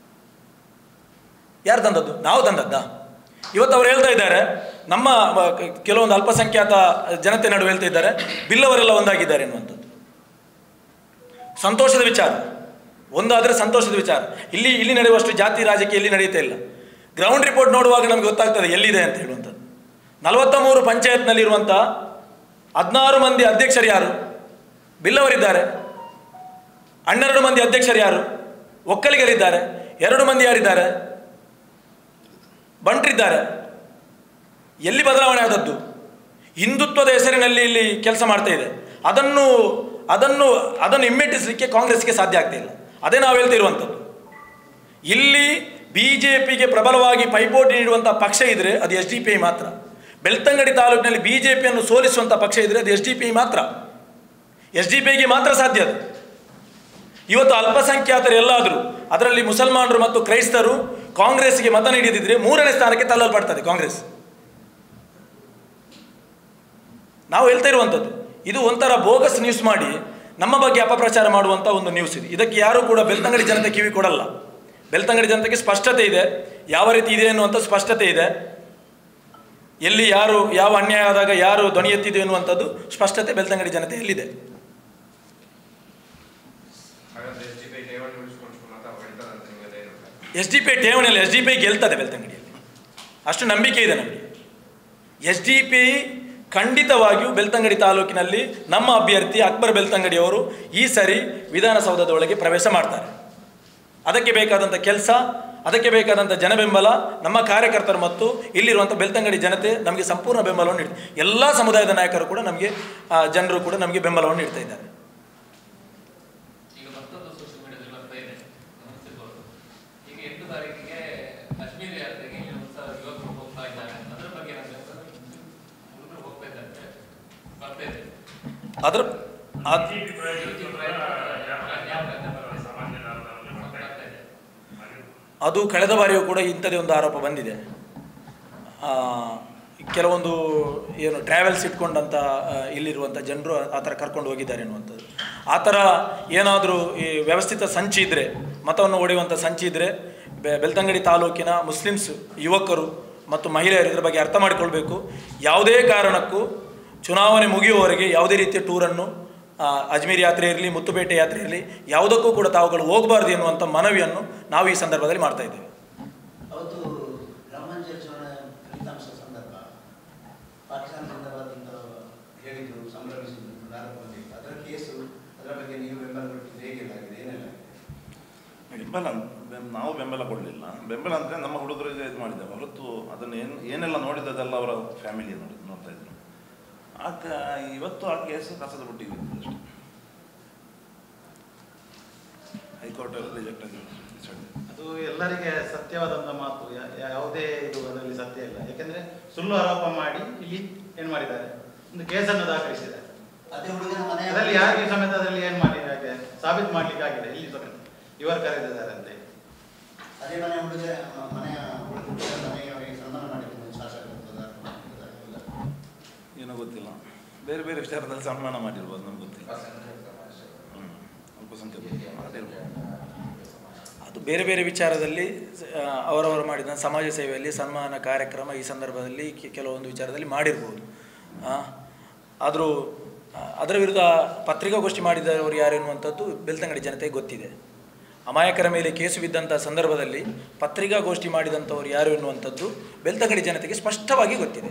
ಯಾರು ತಂದದ್ದು? ನಾವು ತಂದದ್ದ? ಇವತ್ತು ಅವರು ಹೇಳ್ತಾ ಇದ್ದಾರೆ, ನಮ್ಮ ಕೆಲವೊಂದು ಅಲ್ಪಸಂಖ್ಯಾತ ಜನತೆ ನಡುವೆ ಹೇಳ್ತಾ ಇದ್ದಾರೆ ಬಿಲ್ಲವರೆಲ್ಲ ಒಂದಾಗಿದ್ದಾರೆ ಎನ್ನುವಂಥದ್ದು. ಸಂತೋಷದ ವಿಚಾರ, ಒಂದಾದರೆ ಸಂತೋಷದ ವಿಚಾರ. ಇಲ್ಲಿ ಇಲ್ಲಿ ನಡೆಯುವಷ್ಟು ಜಾತಿ ರಾಜಕೀಯ ಇಲ್ಲಿ ನಡೆಯುತ್ತಾ ಇಲ್ಲ. ಗ್ರೌಂಡ್ ರಿಪೋರ್ಟ್ ನೋಡುವಾಗ ನಮಗೆ ಗೊತ್ತಾಗ್ತದೆ ಎಲ್ಲಿದೆ ಅಂತ ಹೇಳುವಂಥದ್ದು. ನಲವತ್ತ ಮೂರು ಪಂಚಾಯತ್ನಲ್ಲಿರುವಂಥ ಹದಿನಾರು ಮಂದಿ ಅಧ್ಯಕ್ಷರು ಯಾರು? ಬಿಲ್ಲವರಿದ್ದಾರೆ. ಹನ್ನೆರಡು ಮಂದಿ ಅಧ್ಯಕ್ಷರು ಯಾರು? ಒಕ್ಕಲಿಗರಿದ್ದಾರೆ. ಎರಡು ಮಂದಿ ಯಾರಿದ್ದಾರೆ? ಬಂಟ್ರಿದ್ದಾರೆ. ಎಲ್ಲಿ ಬದಲಾವಣೆ ಆದದ್ದು? ಹಿಂದುತ್ವದ ಹೆಸರಿನಲ್ಲಿ ಇಲ್ಲಿ ಕೆಲಸ ಮಾಡ್ತಾ ಇದೆ. ಅದನ್ನು ಅದನ್ನು ಅದನ್ನು ಹಿಮ್ಮೆಟ್ಟಿಸಲಿಕ್ಕೆ ಕಾಂಗ್ರೆಸ್ಗೆ ಸಾಧ್ಯ ಆಗ್ತಾ ಇಲ್ಲ. ಅದೇ ನಾವು ಹೇಳ್ತಿರುವಂಥದ್ದು. ಇಲ್ಲಿ ಬಿ ಜೆ ಪಿಗೆ ಪ್ರಬಲವಾಗಿ ಪೈಪೋಟಿ ನೀಡುವಂಥ ಪಕ್ಷ ಇದ್ದರೆ ಅದು ಎಸ್ ಡಿ ಪಿ ಐ ಮಾತ್ರ. ಬೆಳ್ತಂಗಡಿ ತಾಲೂಕಿನಲ್ಲಿ ಬಿ ಜೆ ಪಿಯನ್ನು ಸೋಲಿಸುವಂಥ ಪಕ್ಷ ಇದ್ದರೆ ಅದು ಎಸ್ ಡಿ ಪಿ ಐ ಮಾತ್ರ. ಎಸ್ ಡಿ ಪಿ ಐಗೆ ಮಾತ್ರ ಸಾಧ್ಯ ಅದು. ಇವತ್ತು ಅಲ್ಪಸಂಖ್ಯಾತರು ಎಲ್ಲಾದರೂ, ಅದರಲ್ಲಿ ಮುಸಲ್ಮಾನರು ಮತ್ತು ಕ್ರೈಸ್ತರು ಕಾಂಗ್ರೆಸ್ಗೆ ಮತ ನೀಡಿದಿದ್ರೆ ಮೂರನೇ ಸ್ಥಾನಕ್ಕೆ ತಳ್ಳಲ್ಪಡ್ತದೆ ಕಾಂಗ್ರೆಸ್. ನಾವು ಹೇಳ್ತಾ ಇರುವಂಥದ್ದು ಇದು ಒಂಥರ ಬೋಗಸ್ ನ್ಯೂಸ್ ಮಾಡಿ ನಮ್ಮ ಬಗ್ಗೆ ಅಪಪ್ರಚಾರ ಮಾಡುವಂಥ ಒಂದು ನ್ಯೂಸ್ ಇದು. ಇದಕ್ಕೆ ಯಾರೂ ಕೂಡ ಬೆಳ್ತಂಗಡಿ ಜನತೆ ಕಿವಿ ಕೊಡಲ್ಲ. ಬೆಳ್ತಂಗಡಿ ಜನತೆಗೆ ಸ್ಪಷ್ಟತೆ ಇದೆ, ಯಾವ ರೀತಿ ಇದೆ ಅನ್ನುವಂಥ ಸ್ಪಷ್ಟತೆ ಇದೆ. ಎಲ್ಲಿ ಯಾರು ಯಾವ ಅನ್ಯಾಯ ಆದಾಗ ಯಾರು ಧ್ವನಿ ಎತ್ತಿದೆ ಎನ್ನುವಂಥದ್ದು ಸ್ಪಷ್ಟತೆ ಬೆಳ್ತಂಗಡಿ ಜನತೆಯಲ್ಲಿದೆ. ಎಸ್ ಡಿ ಪಿ ಠೇವಣಿಯಲ್ಲಿ ಎಸ್ ಡಿ ಪಿ ಗೆಲ್ತದೆ ಬೆಳ್ತಂಗಡಿಯಲ್ಲಿ, ಅಷ್ಟು ನಂಬಿಕೆ ಇದೆ ನಮಗೆ. ಎಸ್ ಡಿ ಪಿ ಖಂಡಿತವಾಗಿಯೂ ಬೆಳ್ತಂಗಡಿ ತಾಲೂಕಿನಲ್ಲಿ ನಮ್ಮ ಅಭ್ಯರ್ಥಿ ಅಕ್ಬರ್ ಬೆಳ್ತಂಗಡಿಯವರು ಈ ಸರಿ ವಿಧಾನಸೌಧದ ಒಳಗೆ ಪ್ರವೇಶ ಮಾಡ್ತಾರೆ. ಅದಕ್ಕೆ ಬೇಕಾದಂಥ ಕೆಲಸ, ಅದಕ್ಕೆ ಬೇಕಾದಂಥ ಜನಬೆಂಬಲ ನಮ್ಮ ಕಾರ್ಯಕರ್ತರು ಮತ್ತು ಇಲ್ಲಿರುವಂಥ ಬೆಳ್ತಂಗಡಿ ಜನತೆ ನಮಗೆ ಸಂಪೂರ್ಣ ಬೆಂಬಲವನ್ನು ನೀಡ್ತಾರೆ. ಎಲ್ಲ ಸಮುದಾಯದ ನಾಯಕರು ಕೂಡ ನಮಗೆ, ಜನರು ಕೂಡ ನಮಗೆ ಬೆಂಬಲವನ್ನು ನೀಡ್ತಾ ಇದ್ದಾರೆ. ಅದರ ಅದು ಕಳೆದ ಬಾರಿಯೂ ಕೂಡ ಇಂಥದೇ ಒಂದು ಆರೋಪ ಬಂದಿದೆ. ಕೆಲವೊಂದು ಏನು ಟ್ರಾವೆಲ್ಸ್ ಇಟ್ಕೊಂಡಂಥ ಇಲ್ಲಿರುವಂಥ ಜನರು ಆ ಥರ ಕರ್ಕೊಂಡು ಹೋಗಿದ್ದಾರೆ ಅನ್ನುವಂಥದ್ದು. ಆ ಥರ ಏನಾದರೂ ಈ ವ್ಯವಸ್ಥಿತ ಸಂಚಿ ಇದ್ದರೆ, ಮತವನ್ನು ಹೊಡೆಯುವಂಥ ಸಂಚಿ ಇದ್ದರೆ ಬೆಳ್ತಂಗಡಿ ತಾಲೂಕಿನ ಮುಸ್ಲಿಮ್ಸ್ ಯುವಕರು ಮತ್ತು ಮಹಿಳೆಯರು ಇದರ ಬಗ್ಗೆ ಅರ್ಥ ಮಾಡಿಕೊಳ್ಬೇಕು. ಯಾವುದೇ ಕಾರಣಕ್ಕೂ ಚುನಾವಣೆ ಮುಗಿಯುವವರೆಗೆ ಯಾವುದೇ ರೀತಿಯ ಟೂರನ್ನು, ಅಜ್ಮೀರ್ ಯಾತ್ರೆ ಇರಲಿ, ಮುತ್ತುಪೇಟೆ ಯಾತ್ರೆ ಇರಲಿ, ಯಾವುದಕ್ಕೂ ಕೂಡ ತಾವುಗಳು ಹೋಗಬಾರ್ದು ಎನ್ನುವಂಥ ಮನವಿಯನ್ನು ನಾವು ಈ ಸಂದರ್ಭದಲ್ಲಿ ಮಾಡ್ತಾ ಇದ್ದೇವೆ. ಅವತ್ತು ರಾಮಂಜರ್ ಚುನಾವಣೆ ಫಲಿತಾಂಶ ಸಂದರ್ಭ ಪಾಕಿಸ್ತಾನ ಸಂದರ್ಭದಿಂದ ಹೇಳಿದ್ರು, ಸಂಭ್ರಮಿಸಿದ್ರು, ಅದರ ಕೇಸು, ಅದರ ಬಗ್ಗೆ ನೀವು ಬೆಂಬಲ ಕೊಟ್ಟಿದ್ದು ಹೇಗಿಲ್ಲಾಗಿದೆ, ಏನೆಲ್ಲ ಬೆಂಬಲ ನಾವು ಬೆಂಬಲ ಕೊಡಲಿಲ್ಲ. ಬೆಂಬಲ ಅಂದರೆ ನಮ್ಮ ಹುಡುಗರಿಗೆ ಇದು ಮಾಡಿದ್ದೇವೆ ಹೊರತು ಅದನ್ನು ಏನು ಏನೆಲ್ಲ ನೋಡಿದ್ದೆಲ್ಲ ಅವರ ಫ್ಯಾಮಿಲಿ ನೋಡಿ ನೋಡ್ತಾ ಇದ್ರು. ಆಗ ಇವತ್ತು ಆ ಕೇಸು ಕಸದ ಬುಟ್ಟಿಗೆ ಅಷ್ಟೇ, ಹೈಕೋರ್ಟಲ್ಲಿ ರಿಜೆಕ್ಟ್ ಆಗಿದೆ. ಅದು ಎಲ್ಲರಿಗೆ ಸತ್ಯವಾದಂಥ ಮಾತು, ಯಾವುದೇ ಇದು ಅದರಲ್ಲಿ ಸತ್ಯ ಇಲ್ಲ. ಯಾಕೆಂದ್ರೆ ಸುಳ್ಳು ಆರೋಪ ಮಾಡಿ ಇಲ್ಲಿ ಏನು ಮಾಡಿದ್ದಾರೆ, ಒಂದು ಕೇಸನ್ನು ದಾಖಲಿಸಿದ್ದಾರೆ. ಅದೇ ಹುಡುಗನ ಮನೆ ಅದರಲ್ಲಿ ಯಾರಿಗೆ ಸಮೇತ ಅದರಲ್ಲಿ ಏನು ಮಾಡಿ ಹಾಗೆ ಸಾಬೀತು ಮಾಡ್ಲಿಕ್ಕೆ ಆಗಿದೆ. ಇಲ್ಲಿ ಸಮೇತ ಇವರು ಕರೆದಿದ್ದಾರೆ ಅಂತೆ. ಅದೇ ಮನೆ ಹುಡುಗ ಮನೆಯ ಮನೆಗೆ ಅವರಿಗೆ ಸನ್ಮಾನ ಮಾಡಿದ್ರು ಶಾಸಕರು, ಏನೋ ಗೊತ್ತಿಲ್ಲ. ಬೇರೆ ಬೇರೆ ವಿಚಾರದಲ್ಲಿ ಸನ್ಮಾನ ಮಾಡಿರ್ಬೋದು, ನಮ್ಗೆ ಗೊತ್ತಿಲ್ಲ. ಹ್ಞೂ ಅಲ್ಪಸಂಖ್ಯಾತರು ಮಾಡಿರ್ಬೋದು. ಅದು ಬೇರೆ ಬೇರೆ ವಿಚಾರದಲ್ಲಿ ಅವರವರು ಮಾಡಿದ ಸಮಾಜ ಸೇವೆಯಲ್ಲಿ ಸನ್ಮಾನ ಕಾರ್ಯಕ್ರಮ ಈ ಸಂದರ್ಭದಲ್ಲಿ ಕೆಲವೊಂದು ವಿಚಾರದಲ್ಲಿ ಮಾಡಿರ್ಬೋದು. ಆದರೂ ಅದರ ವಿರುದ್ಧ ಪತ್ರಿಕಾಗೋಷ್ಠಿ ಮಾಡಿದವರು ಯಾರು ಎನ್ನುವಂಥದ್ದು ಬೆಳ್ತಂಗಡಿ ಜನತೆಗೆ ಗೊತ್ತಿದೆ. ಅಮಾಯಕರ ಮೇಲೆ ಕೇಸು ಬಿದ್ದಂಥ ಸಂದರ್ಭದಲ್ಲಿ ಪತ್ರಿಕಾಗೋಷ್ಠಿ ಮಾಡಿದಂಥವ್ರು ಯಾರು ಎನ್ನುವಂಥದ್ದು ಬೆಳ್ತಂಗಡಿ ಜನತೆಗೆ ಸ್ಪಷ್ಟವಾಗಿ ಗೊತ್ತಿದೆ.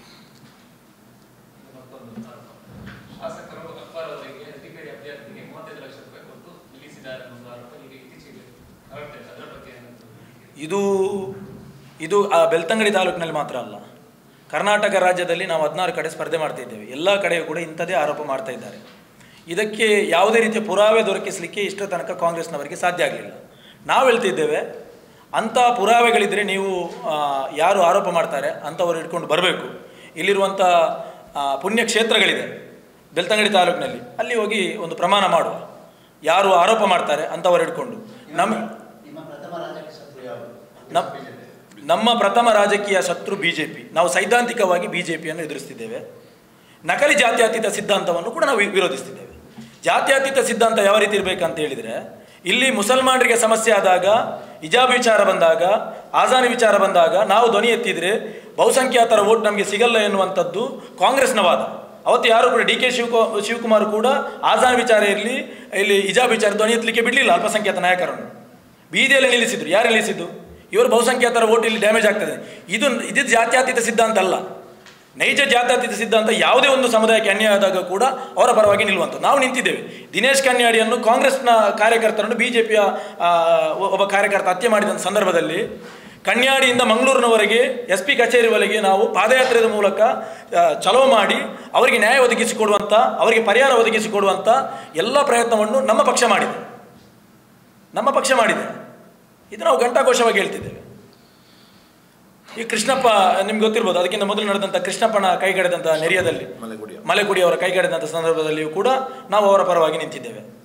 ಇದು ಇದು ಆ ಬೆಳ್ತಂಗಡಿ ತಾಲೂಕಿನಲ್ಲಿ ಮಾತ್ರ ಅಲ್ಲ, ಕರ್ನಾಟಕ ರಾಜ್ಯದಲ್ಲಿ ನಾವು ಹದಿನಾರು ಕಡೆ ಸ್ಪರ್ಧೆ ಮಾಡ್ತಾ ಇದ್ದೇವೆ. ಎಲ್ಲ ಕಡೆಯೂ ಕೂಡ ಇಂಥದೇ ಆರೋಪ ಮಾಡ್ತಾ ಇದ್ದಾರೆ. ಇದಕ್ಕೆ ಯಾವುದೇ ರೀತಿಯ ಪುರಾವೆ ದೊರಕಿಸಲಿಕ್ಕೆ ಇಷ್ಟರ ತನಕ ಕಾಂಗ್ರೆಸ್ನವರಿಗೆ ಸಾಧ್ಯ ಆಗಲಿಲ್ಲ. ನಾವು ಹೇಳ್ತಿದ್ದೇವೆ, ಅಂಥ ಪುರಾವೆಗಳಿದ್ದರೆ ನೀವು ಯಾರು ಆರೋಪ ಮಾಡ್ತಾರೆ ಅಂಥವ್ರು ಇಟ್ಕೊಂಡು ಬರಬೇಕು. ಇಲ್ಲಿರುವಂಥ ಪುಣ್ಯಕ್ಷೇತ್ರಗಳಿದೆ ಬೆಳ್ತಂಗಡಿ ತಾಲೂಕಿನಲ್ಲಿ, ಅಲ್ಲಿ ಹೋಗಿ ಒಂದು ಪ್ರಮಾಣ ಮಾಡುವ. ಯಾರು ಆರೋಪ ಮಾಡ್ತಾರೆ ಅಂಥವ್ರು ಇಟ್ಕೊಂಡು ನಮ್ಮ ನಮ್ಮ ಪ್ರಥಮ ರಾಜಕೀಯ ಶತ್ರು ಬಿ ಜೆ ಪಿ. ನಾವು ಸೈದ್ಧಾಂತಿಕವಾಗಿ ಬಿ ಜೆ ಪಿಯನ್ನು ಎದುರಿಸ್ತಿದ್ದೇವೆ. ನಕಲಿ ಜಾತ್ಯತೀತ ಸಿದ್ಧಾಂತವನ್ನು ಕೂಡ ನಾವು ವಿರೋಧಿಸ್ತಿದ್ದೇವೆ. ಜಾತ್ಯತೀತ ಸಿದ್ಧಾಂತ ಯಾವ ರೀತಿ ಇರಬೇಕಂತ ಹೇಳಿದರೆ, ಇಲ್ಲಿ ಮುಸಲ್ಮಾನರಿಗೆ ಸಮಸ್ಯೆ ಆದಾಗ, ಹಿಜಾಬ್ ವಿಚಾರ ಬಂದಾಗ, ಆಜಾನ್ ವಿಚಾರ ಬಂದಾಗ ನಾವು ಧ್ವನಿ ಎತ್ತಿದರೆ ಬಹುಸಂಖ್ಯಾತರ ವೋಟ್ ನಮಗೆ ಸಿಗಲ್ಲ ಎನ್ನುವಂಥದ್ದು ಕಾಂಗ್ರೆಸ್ನ ವಾದ. ಅವತ್ತು ಯಾರು ಕೂಡ ಡಿ ಕೆ ಶಿವಕು ಶಿವಕುಮಾರ್ ಕೂಡ ಆಜಾನ್ ವಿಚಾರ ಇರಲಿ, ಇಲ್ಲಿ ಹಿಜಾಬ್ ವಿಚಾರ ಧ್ವನಿ ಎತ್ತಲಿಕ್ಕೆ ಬಿಡಲಿಲ್ಲ ಅಲ್ಪಸಂಖ್ಯಾತ ನಾಯಕರನ್ನು. ಬೀದಿಯಲ್ಲಿ ನಿಲ್ಲಿಸಿದ್ರು. ಯಾರು ನಿಲ್ಲಿಸಿದ್ದು? ಇವರು ಬಹುಸಂಖ್ಯಾತರ ವೋಟ್ ಇಲ್ಲಿ ಡ್ಯಾಮೇಜ್ ಆಗ್ತದೆ. ಇದು ಇದು ಜಾತ್ಯತೀತ ಸಿದ್ಧಾಂತ ಅಲ್ಲ. ನೈಜ ಜಾತ್ಯತೀತ ಸಿದ್ಧಾಂತ ಯಾವುದೇ ಒಂದು ಸಮುದಾಯಕ್ಕೆ ಅನ್ಯಾಯ ಆದಾಗ ಕೂಡ ಅವರ ಪರವಾಗಿ ನಿಲ್ಲುವಂಥದ್ದು. ನಾವು ನಿಂತಿದ್ದೇವೆ. ದಿನೇಶ್ ಕನ್ಯಾಡಿಯನ್ನು ಕಾಂಗ್ರೆಸ್ನ ಕಾರ್ಯಕರ್ತರನ್ನು ಬಿ ಜೆ ಪಿಯ ಒಬ್ಬ ಕಾರ್ಯಕರ್ತ ಹತ್ಯೆ ಮಾಡಿದ ಸಂದರ್ಭದಲ್ಲಿ ಕನ್ಯಾಡಿಯಿಂದ ಮಂಗಳೂರಿನವರೆಗೆ ಎಸ್ ಪಿ ಕಚೇರಿವರೆಗೆ ನಾವು ಪಾದಯಾತ್ರೆಯ ಮೂಲಕ ಚಲೋ ಮಾಡಿ ಅವರಿಗೆ ನ್ಯಾಯ ಒದಗಿಸಿಕೊಡುವಂಥ, ಅವರಿಗೆ ಪರಿಹಾರ ಒದಗಿಸಿಕೊಡುವಂಥ ಎಲ್ಲ ಪ್ರಯತ್ನವನ್ನು ನಮ್ಮ ಪಕ್ಷ ಮಾಡಿದೆ ನಮ್ಮ ಪಕ್ಷ ಮಾಡಿದೆ ಇದು ನಾವು ಘಂಟಾಘೋಷವಾಗಿ ಹೇಳ್ತಿದ್ದೇವೆ. ಈ ಕೃಷ್ಣಪ್ಪ ನಿಮ್ಗೆ ಗೊತ್ತಿರ್ಬೋದು, ಅದಕ್ಕಿಂತ ಮೊದಲು ನಡೆದಂಥ ಕೃಷ್ಣಪ್ಪನ ಕೈಗಡೆದಂಥ ನೆರಿಯದಲ್ಲಿ ಮಲೆಗುಡಿ ಮಲೆಗುಡಿ ಅವರ ಕೈಗಡೆದಂಥ ಸಂದರ್ಭದಲ್ಲಿಯೂ ಕೂಡ ನಾವು ಅವರ ಪರವಾಗಿ ನಿಂತಿದ್ದೇವೆ.